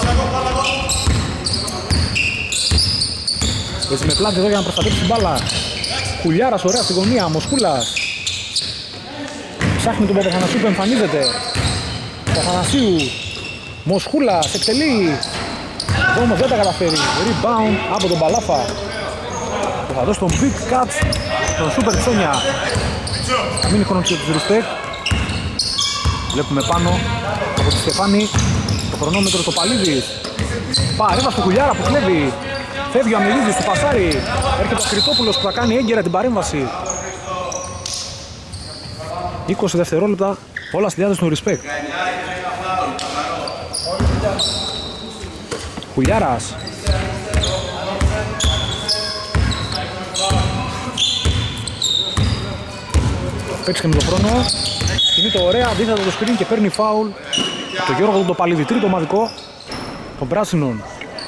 Έτσι με πλάτη εδώ για να προστατεύσει την μπάλα. Κουλιάρας ωραία στη γωνία, Μοσχούλας. Ψάχνει τον Παπαθανασίου που εμφανίζεται. Παπαθανασίου. Μοσχούλας εκτελεί. Εδώ όμως δεν τα καταφέρει. Rebound από τον Μπαλάφα. Και θα δώσει τον Big Cut τον Super Ψώνια. Θα μείνει χρόνο και τους respect. Βλέπουμε πάνω από τη Στεφάνη το χρονόμετρο το Παλίδης. Παρέμβαση στο Κουλιάρα που κλέβει. Φεύγει ο Αμυρίδης του πασάρι. Έρχεται ο Κρητόπουλος που θα κάνει έγκαιρα την παρέμβαση. 20 δευτερόλεπτα. Όλα στη διάθεση του respect. Κουλιάρας. Παίξει και με τον χρόνο. Κινείται ωραία, αντίθετα το screen και παίρνει φάουλ το Γιώργο τον Παλίδη, τρίτο ομαδικό των πράσινων.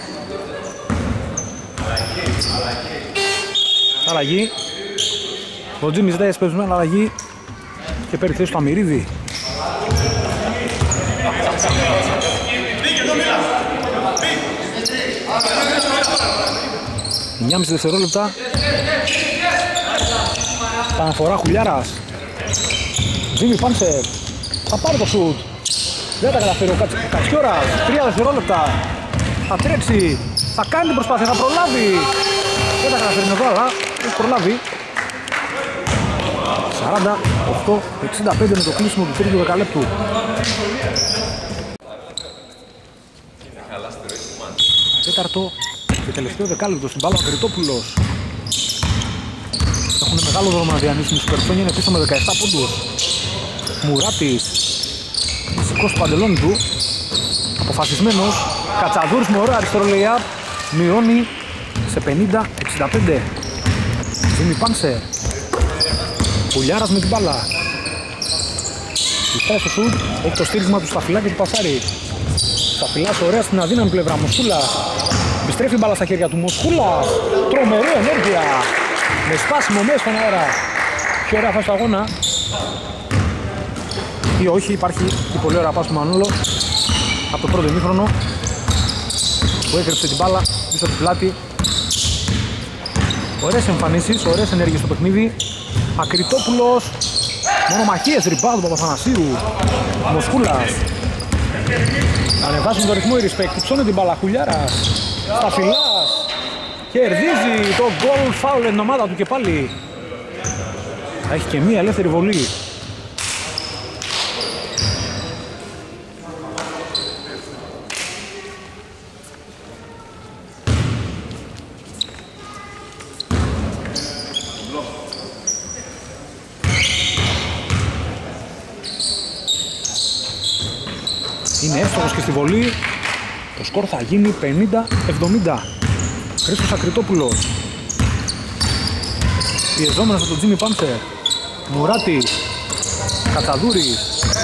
Αλλαγή. Ο Τζίμι ζητάει εσπεσμένη αλλαγή και παίρνει θέση του Αμυρίδη. 9,5 δευτερόλεπτα. Παναφορά Χουλιάρας. Τζίμι Πάνσερ. Θα πάρει το σουτ. Δεν τα καταφέρει ο Κατσιόρας. 3 δευτερόλεπτα. Θα τρέξει. Θα κάνει την προσπάθεια. Θα προλάβει. Δεν τα καταφέρει εδώ, αλλά έχει προλάβει. 48-65 με το κλείσιμο του τρίτου δεκαλέπτου. Τέταρτο και τελευταίο δεκάλεπτο στην μπάλα ο Κρητόπουλος. Έχουν μεγάλο δρόμο να διανύσουν οι Σουπερψόνια, είναι πίσω με 17 πόντους. Μουράτης σηκώσει το παντελόνι του. Αποφασισμένος. Κατσαδούρης με ωραίο αριστερό lay-up. Μειώνει σε 50-65. Ζήμι Πάνσερ. Πουλιάρας με την μπάλα. Πιστάει στο σουτ. Έχει το στήριγμα του Σταφυλά και του πασάρι. Σταφυλάς ωραία στην αδύναμη πλευρά. Μοσχούλας. Επιστρέφει η μπάλα στα χέρια του. Μοσχούλας. Τρομερή ενέργεια. Με σπάσιμο μέσα στον αέρα. Πιο ωραία φάση του αγώνα. Ή όχι, υπάρχει και πολύ ωραία πάση του Μανόλο από το πρώτο ημίχρονο που έκρυψε την μπάλα πίσω από την πλάτη. Ωραίες εμφανίσεις, ωραίες ενέργειες στο παιχνίδι. Ακριτόπουλος. Μονομαχίες, rebound του Παπαθανασίου. Μοσχούλας. Ανεβάζουν το ρυθμό οι respect. Ψώνει την μπάλα. Χουλιάρας. Σταφυλάς. Κερδίζει το goal foul την ομάδα του και πάλι. Θα έχει και μία ελεύθερη βολή. Είναι εύστοχος και στη βολή. Το σκορ θα γίνει 50-70. Χρήστος Ακριτόπουλος. Πιεζόμενος από τον Τζίμι Πάντσερ. Μουράτης. Κατσαδούρης.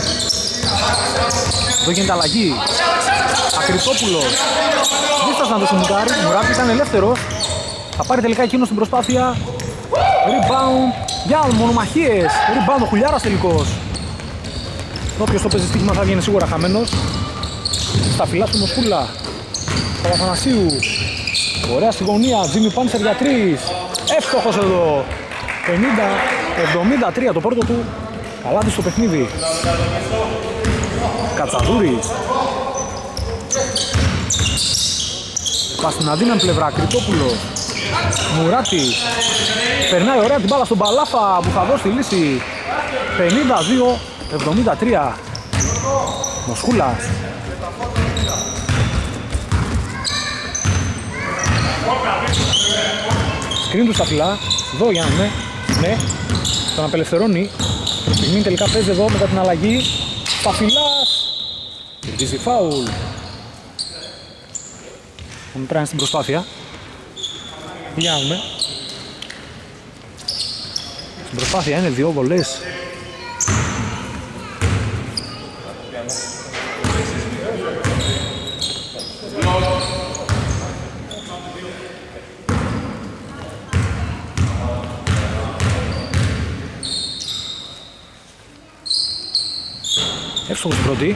Εδώ γίνεται αλλαγή. Ακριτόπουλος. Δίστας να το συμμετάρει. Μουράτης ήταν ελεύθερος. Θα πάρει τελικά εκείνος την προσπάθεια. Rebound για μονομαχίες. Rebound ο Χουλιάρας τελικώς. Όποιος το παίζει στοίχημα θα βγαίνει σίγουρα χαμένος. Στα φυλά του Μοσκούλα. Παπαθανασίου. Ωραία στη γωνία. Τζίμι Πάντσερ για 3. Εύστοχος εδώ. 50-73 το πρώτο του καλάθι στο παιχνίδι. Κατσαδούρης. Πας στην αδύναμη πλευρά. Κριτόπουλος. Μουράτης. Περνάει ωραία την μπάλα στον Παλάφα που θα δώσει τη λύση. 52-73. Μοσχούλας. Σκριν του στα φυλά. Εδώ για να ναι. Τον απελευθερώνει. Το στιγμή τελικά παίζει εδώ μετά την αλλαγή. Σταφυλάς. Κερδίζει φάουλ. Θα μην πρέπει στην προσπάθεια. Για να δούμε. Στην προσπάθεια είναι 2 βολές. Εύστοχος πρώτη.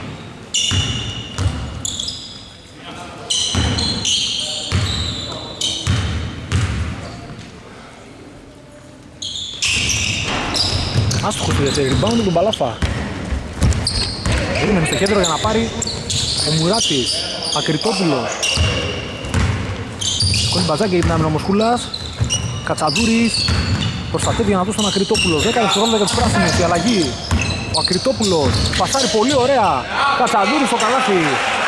Άστοχος στη δεύτερη rebound με τον Παλάφα. Περίμενε στο κέντρο για να πάρει ο Μουράτης. Ακριτόπουλος. Σηκώνει μπαζάκι για την άμυνα ο Μοσκούλας. Κατσαδούρης. Προστατεύει για να δώσει τον Ακριτόπουλο. 10 δευτερόλεπτα για τους πράσινους. Η αλλαγή. Ο Ακριτόπουλος πασάρει πολύ ωραία. Κατσαδούρης στο καλάθι.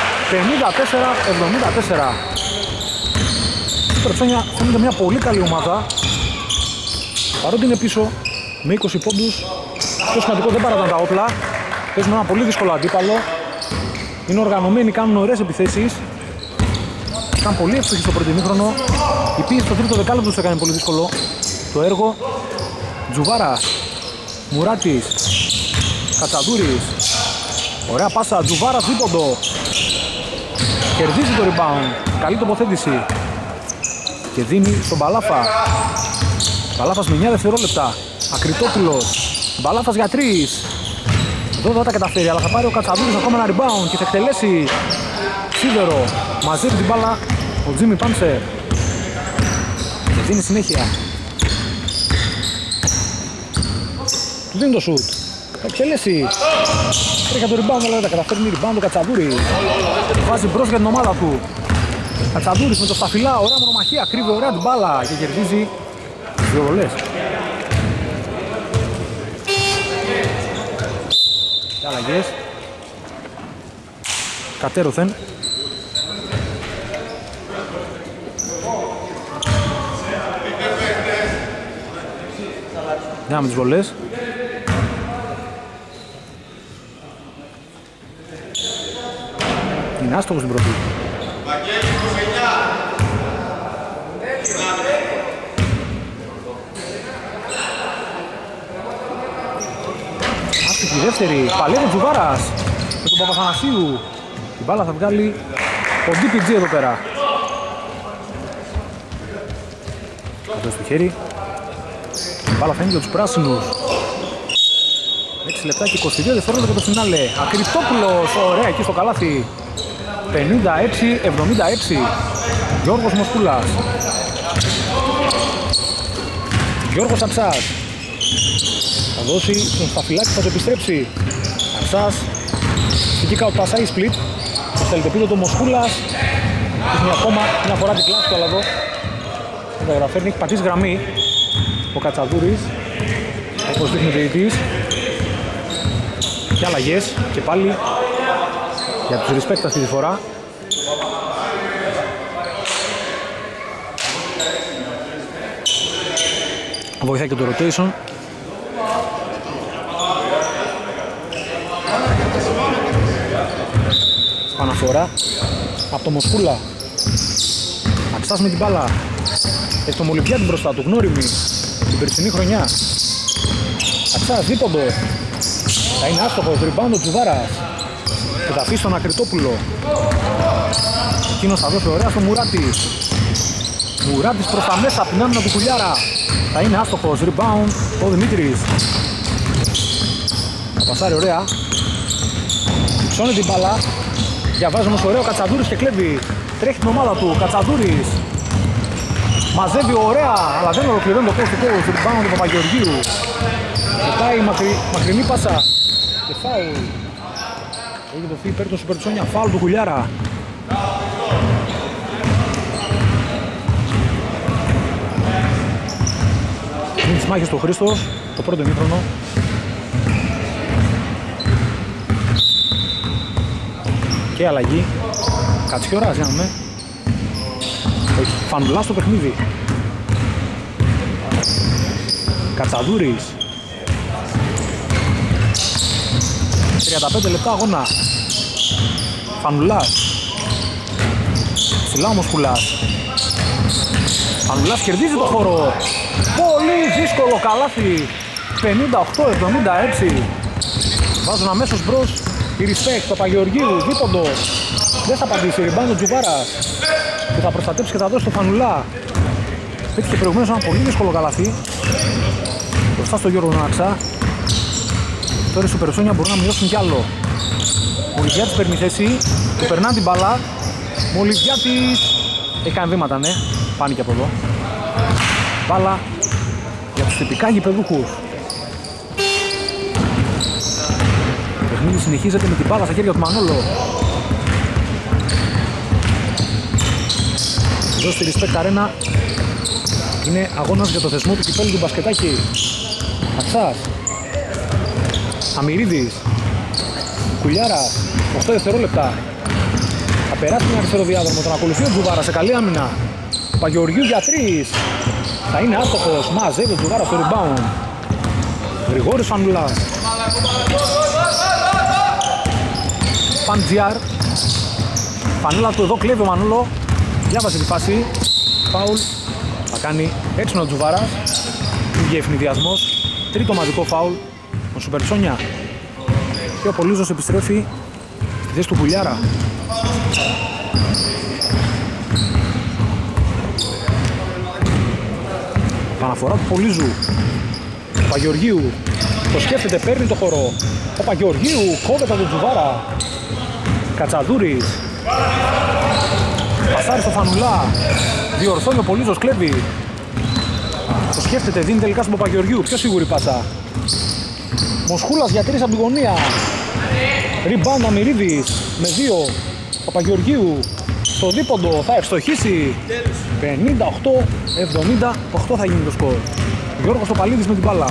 54-74. Super Ψώνια φαίνεται μια πολύ καλή ομάδα. Παρότι είναι πίσω με 20 πόντους, το σημαντικό δεν παραταν τα όπλα. Παίζουν ένα πολύ δύσκολο αντίπαλο. Είναι οργανωμένοι, κάνουν ωραίες επιθέσεις. Ήταν πολύ εύστοχοι στο πρώτο ημίχρονο. Η πίεση στο τρίτο δεκάλεπτο τους έκανε πολύ δύσκολο το έργο. Τζουβάρας. Μουράτης. Κατσαδούρης. Ωραία πάσα. Τζουβάρας δίποντο. Κερδίζει το rebound. Καλή τοποθέτηση. Και δίνει στον Παλάφα. Παλάφας με 9 δευτερόλεπτα. Ακριτόπουλος. Μπαλάφας για 3. Εδώ δεν τα καταφέρει, αλλά θα πάρει ο Κατσαδούρης ακόμα ένα rebound και θα εκτελέσει σίδερο. Μαζεύει την μπάλα ο Τζίμι Πάντσερ. Και δίνει συνέχεια. Του δίνει το σουτ. Θα εκτελέσει. Τρέχει το rebound, αλλά δεν τα καταφέρνει. Rebound ο Κατσαδούρης. Βάζει μπρος για την ομάδα του. Κατσαδούρης με το σταφυλά, ωραία μονομαχία. Κρύβει ωραία την μπάλα και κερδίζει 2 βολές. Και αλλαγές. Κατέρωθεν. Για με τις βολές. Είναι άστοχος στην πρώτη. Άστοχη η δεύτερη. Παλεύει ο Τζουβάρας με τον Παπαθανασίου. Η μπάλα θα βγάλει ο DPG εδώ πέρα. Εδώ στο χέρι. Η μπάλα φαίνεται για τους πράσινους. 6 λεπτά και 22 δευτερόλεπτα για το φινάλε. Ακριτόπουλος, ωραία εκεί στο καλάθι. 56-76. Γιώργος Μοσκούλας. Γιώργος Αψάς. Θα δώσει στον Σταφυλάκη, θα το επιστρέψει. Αψάς. Στην kick-out pasai split. Στο στελτεπίδο του Μοσκούλας. Έχει ακόμα μια φορά την κλάση του, αλλά εδώ δεν τα καταφέρνει. Έχει πατήσει γραμμή ο Κατσαδούρης, όπως δείχνει ο διαιτητής. Και αλλαγές και πάλι για τους respect αυτή τη φορά. Βοηθάει και το rotation. Παναφορά από το Μοσχούλα. Αξάς με την μπάλα. Έχει το Μολυβιάτη μπροστά του, γνώριμη την περσινή χρονιά. Αξάς, δίποντο. Θα είναι άστοχος, rebound ο Τζουβάρας. Και θα αφήσει τον Ακριτόπουλο. Εκείνος θα δώσει ωραία στο Μουράτη. Μουράτης προς τα μέσα από την άμυνα του Κουλιάρα. Θα είναι άστοχος, rebound ο Δημήτρης. Θα πασάρει ωραία. Ψώνει την μπάλα. Διαβάζει όμως ωραίο Κατσαδούρης και κλέβει. Τρέχει την ομάδα του, Κατσαδούρης. Μαζεύει ωραία, αλλά δεν ολοκληρώνει το post to post. Rebound του Παπαγεωργίου. Μετά η μακρινή πάσα. Και φάουλ. Έχει δοθεί υπέρ του Σουπερτσόνια, φάουλ του Κουλιάρα. Είναι τις μάχες του Χρήστος, το πρώτο ημίχρονο. Και αλλαγή. Κατσιόρας, για να δούμε. Όχι, Φανουλά στο παιχνίδι. Κατσαδούρης. 35 λεπτά αγώνα. Φανουλάς. Ψηλά ο Μοσχουλάς. Φανουλάς κερδίζει το χώρο. Πολύ δύσκολο καλάθι. 58-76. Βάζουν αμέσως μπρος. Η respect, το Παγεωργίου, δίποντο. Δεν θα απαντήσει, rebound ο Τζουβάρας. Που θα προστατέψει και θα δώσει το Φανουλά. Πέτυχε προηγουμένως ένα πολύ δύσκολο καλάθι. Μπροστά στο Γιώργο Ναξά. Τώρα οι Σουπερσόνια μπορούν να μειώσουν κι άλλο. Μολυβιάτης παίρνει θέση. Του περνά την μπαλά. Μολυβιάτης. Έχει κάνει βήματα, ναι. Πάνε και από εδώ. Μπάλα για τους τυπικά γηπεδούχους. Το παιχνίδι συνεχίζεται με την μπάλα στα χέρια του Μανόλο. Εδώ στη Respect Arena είναι αγώνας για το θεσμό του κυπέλλου του μπασκετάκι. Αξάς. Αμυρίδης. Κουλιάρας. 8 δευτερόλεπτα. Θα περάσει την αριστερό διάδρομο. Τον ακολουθεί ο Τζουβάρας σε καλή άμυνα. Παγεωργίου για 3. Θα είναι άστοχος. Μαζεύει ο Τζουβάρας στο rebound. Γρηγόρης Φανουλάς. Φαντζιάρ. Φανούλα του εδώ κλέβει ο Μανούλο. Διάβασε τη φάση. Φάουλ. Θα κάνει έξυπνο ο Τζουβάρας. Είχε ευνηδιασμός. Τρίτο μαζικό φάουλ. Ο Σουπερτσόνια. Και ο Πολύζος επιστρέφει στη θέση του Κουλιάρα. Παναφορά του Πολύζου. Ο Παγεωργίου. Το σκέφτεται, παίρνει το χώρο. Ο Παγεωργίου κόβεται τον Τζουβάρα. Κατσαδούρης. Πασάρει στο Φανουλά. Διορθώνει ο Πολύζος, κλέβει. Το σκέφτεται, δίνει τελικά στον Παπαγεωργίου. Πιο σίγουρη πάσα. Μοσχούλας για 3 από την γωνία. Rebound Αμυρίδης με 2. Παπαγεωργίου στο δίποντο, θα ευστοχίσει. 58-78 θα γίνει το σκορ. Γιώργος Τοπαλίδης με την μπάλα.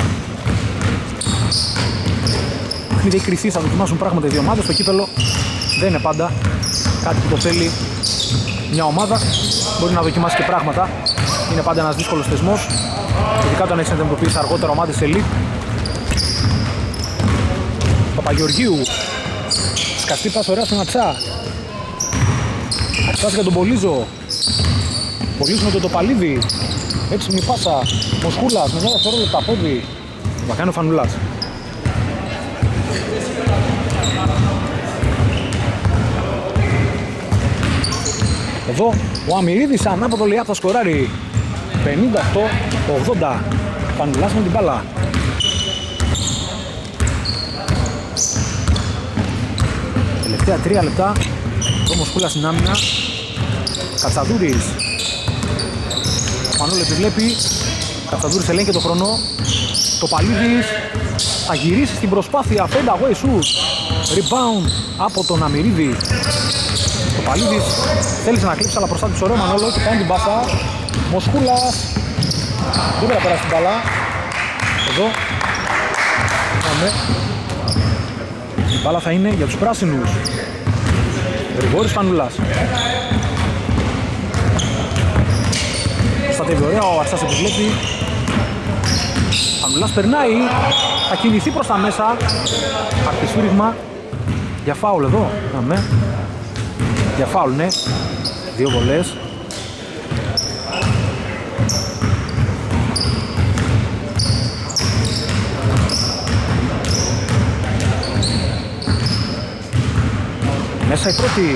Παιχνίδι έχει κρυθεί, θα δοκιμάσουν πράγματα οι δύο ομάδες. Το κύπελο δεν είναι πάντα κάτι που το θέλει μια ομάδα. Μπορεί να δοκιμάσει και πράγματα. Είναι πάντα ένας δύσκολος θεσμός. Ειδικά όταν έχεις αντιμετωπίσει αργότερα ομάδες elite. Παπαγεωργίου. Σκαστή πας ωραία στον Ατσά. Ατσάς για τον Πολύζο. Πολύζο με τον Τοπαλίδη. Έξυπνη πάσα. Μοσχούλας με 9 δευτερόλεπτα πόδι. Θα κάνει ο Φανουλάς. Εδώ ο Αμυρίδης ανάποδο λιάπ θα σκοράρει. 58-80. Φανουλάς με την μπάλα. Τελευταία 3 λεπτά. Το Μοσχούλας στην άμυνα. Κατσαδούρης. Ο Μανώλη επιβλέπει. Κατσαδούρης ελέγχει το χρόνο. Το Παλίδης θα γυρίσει στην προσπάθεια. Fade away shoot. Rebound από τον Αμυρίδη. Το Παλίδης θέλησε να κλείψει αλλά προστάτησε ωραίο Μανώλο και κάνει την πάσα. Μοσχούλας. Δεν πρέπει να περάσει την μπάλα. Εδώ. Πάμε. Η μπάλα θα είναι για τους πράσινους. Γρηγόρης Φανουλάς. Στατεύει ωραία, ο Αρσάς επιβλέπει. Φανουλάς περνάει. Θα κινηθεί προς τα μέσα. Αρχισφύριγμα για φάουλ εδώ. Αμέ. Για φάουλ, ναι. 2 βολές. Μέσα η πρώτη.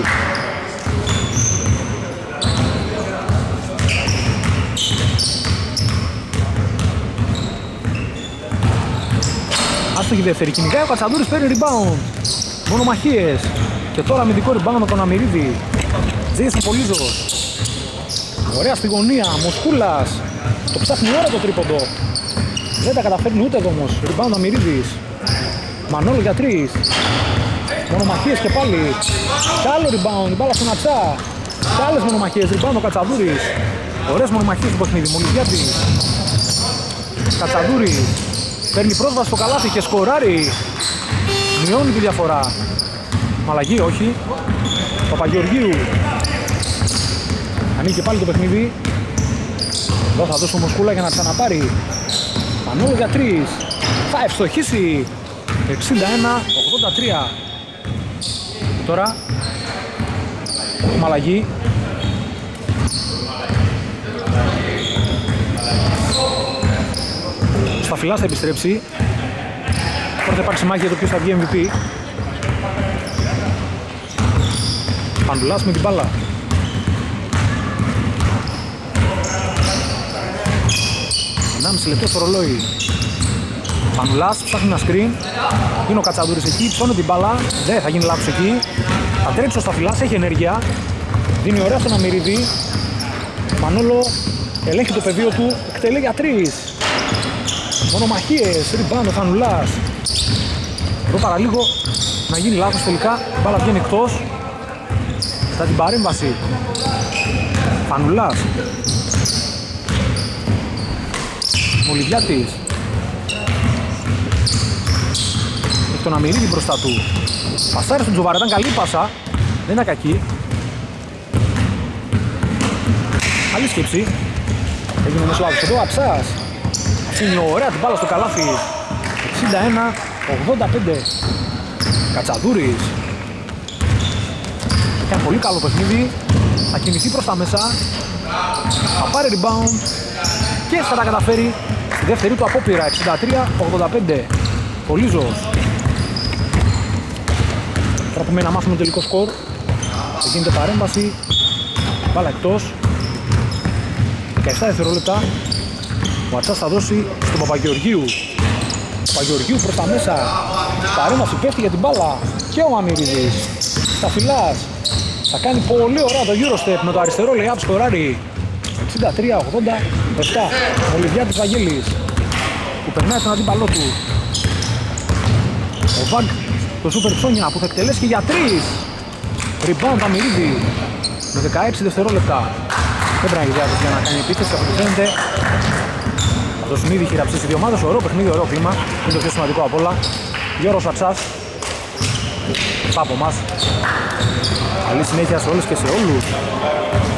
Άστοχη δεύτερη. Κυνηγάει ο Κατσαντούρης, παίρνει rebound. Μονομαχίες. Και τώρα αμυντικό rebound από τον Αμυρίδη. Τζέισον Πολύζος. Ωραία στη γωνία. Μοσκούλας. Το ψάχνει ώρα το τρίποντο. Δεν τα καταφέρνει ούτε εδώ όμως. Rebound Αμυρίδης. Μανόλο για 3. Μονομαχίες και πάλι. Κι άλλο rebound. Η μπάλα στον Ατσά. Κι άλλες μονομαχίες. Rebound ο Κατσαντούρης. Ωραίες μονομαχίες στο παιχνίδι. Μολυβιάτης. Κατσαντούρης. Παίρνει πρόσβαση στο καλάθι και σκοράρει. Μειώνει τη διαφορά. Μαλαγή, όχι. Παπαγεωργίου. Ανοίγει και πάλι το παιχνίδι. Εδώ θα δώσω Μοσκούλα για να ξαναπάρει. Μανόλο για 3. Θα ευστοχίσει. 61-83. Τώρα έχουμε αλλαγή. Στα φυλά θα επιστρέψει. Τώρα θα υπάρξει μάχη για το ποιος θα βγει MVP. Πανδουλάς με την μπάλα. Ενάμιση λεπτό στο ρολόι. Πανδουλάς ψάχνει ένα screen. Είναι ο Κατσαντούρης εκεί, ψώνει την μπάλα. Δεν θα γίνει λάθος εκεί. Θα τρέξει ο Σταφυλάς, έχει ενέργεια. Δίνει ωραία στον Αμυρίδη. Μανόλο ελέγχει το πεδίο του, εκτελεί για 3. Μονομαχίες, rebound ο Φανουλάς. Εδώ παραλίγο να γίνει λάθος τελικά. Η μπάλα βγαίνει εκτός. Μετά την παρέμβαση. Φανουλάς. Μολυβιάτης. Έχει τον Αμυρίδη μπροστά του. Πασάρει στον Τζοβάρα, ήταν καλή πάσα. Δεν είναι κακή. Καλή σκέψη. Έγινε όμως λάθος εδώ, Αψάς. Αφήνει ωραία την μπάλα στο καλάθι. 61-85. Κατσαδούρης. Έκανε πολύ καλό παιχνίδι. Θα κινηθεί προς τα μέσα. Θα πάρει rebound. Και θα τα καταφέρει στη δεύτερη του απόπειρα. 63-85. Πολύζος. Τώρα που να μάθουμε το τελικό σκορ. Θα γίνεται παρέμβαση. Μπάλα εκτός. 17 δευτερόλεπτα. Ο Ατσάς θα δώσει στον Παπαγεωργίου. Παπαγεωργίου προς τα μέσα. Παρέμβαση πέφτει για την μπάλα. Και ο Αμυρίδης. Σταφυλάς. Θα κάνει πολύ ωραία το Eurostep με το αριστερό layup σκοράρει. 63-87. Ο Λιβιάτης Βαγγέλης που περνάει τον αντίπαλό του. Ο Βαγκ το Σούπερ Ψώνια που θα εκτελέσει και για 3. Rebound Αμυρίδη με 16 δευτερόλεπτα. Δεν πρέπει να για να κάνει επίθεση, από ό,τι φαίνεται. Θα δώσουν ήδη χειραψίες οι δύο ομάδες. Ωραίο παιχνίδι, ωραίο κλίμα. Είναι το πιο σημαντικό απ' όλα. Γιώργος Ατσάς. Αυτά από εμάς. Καλή συνέχεια σε όλες και σε όλους.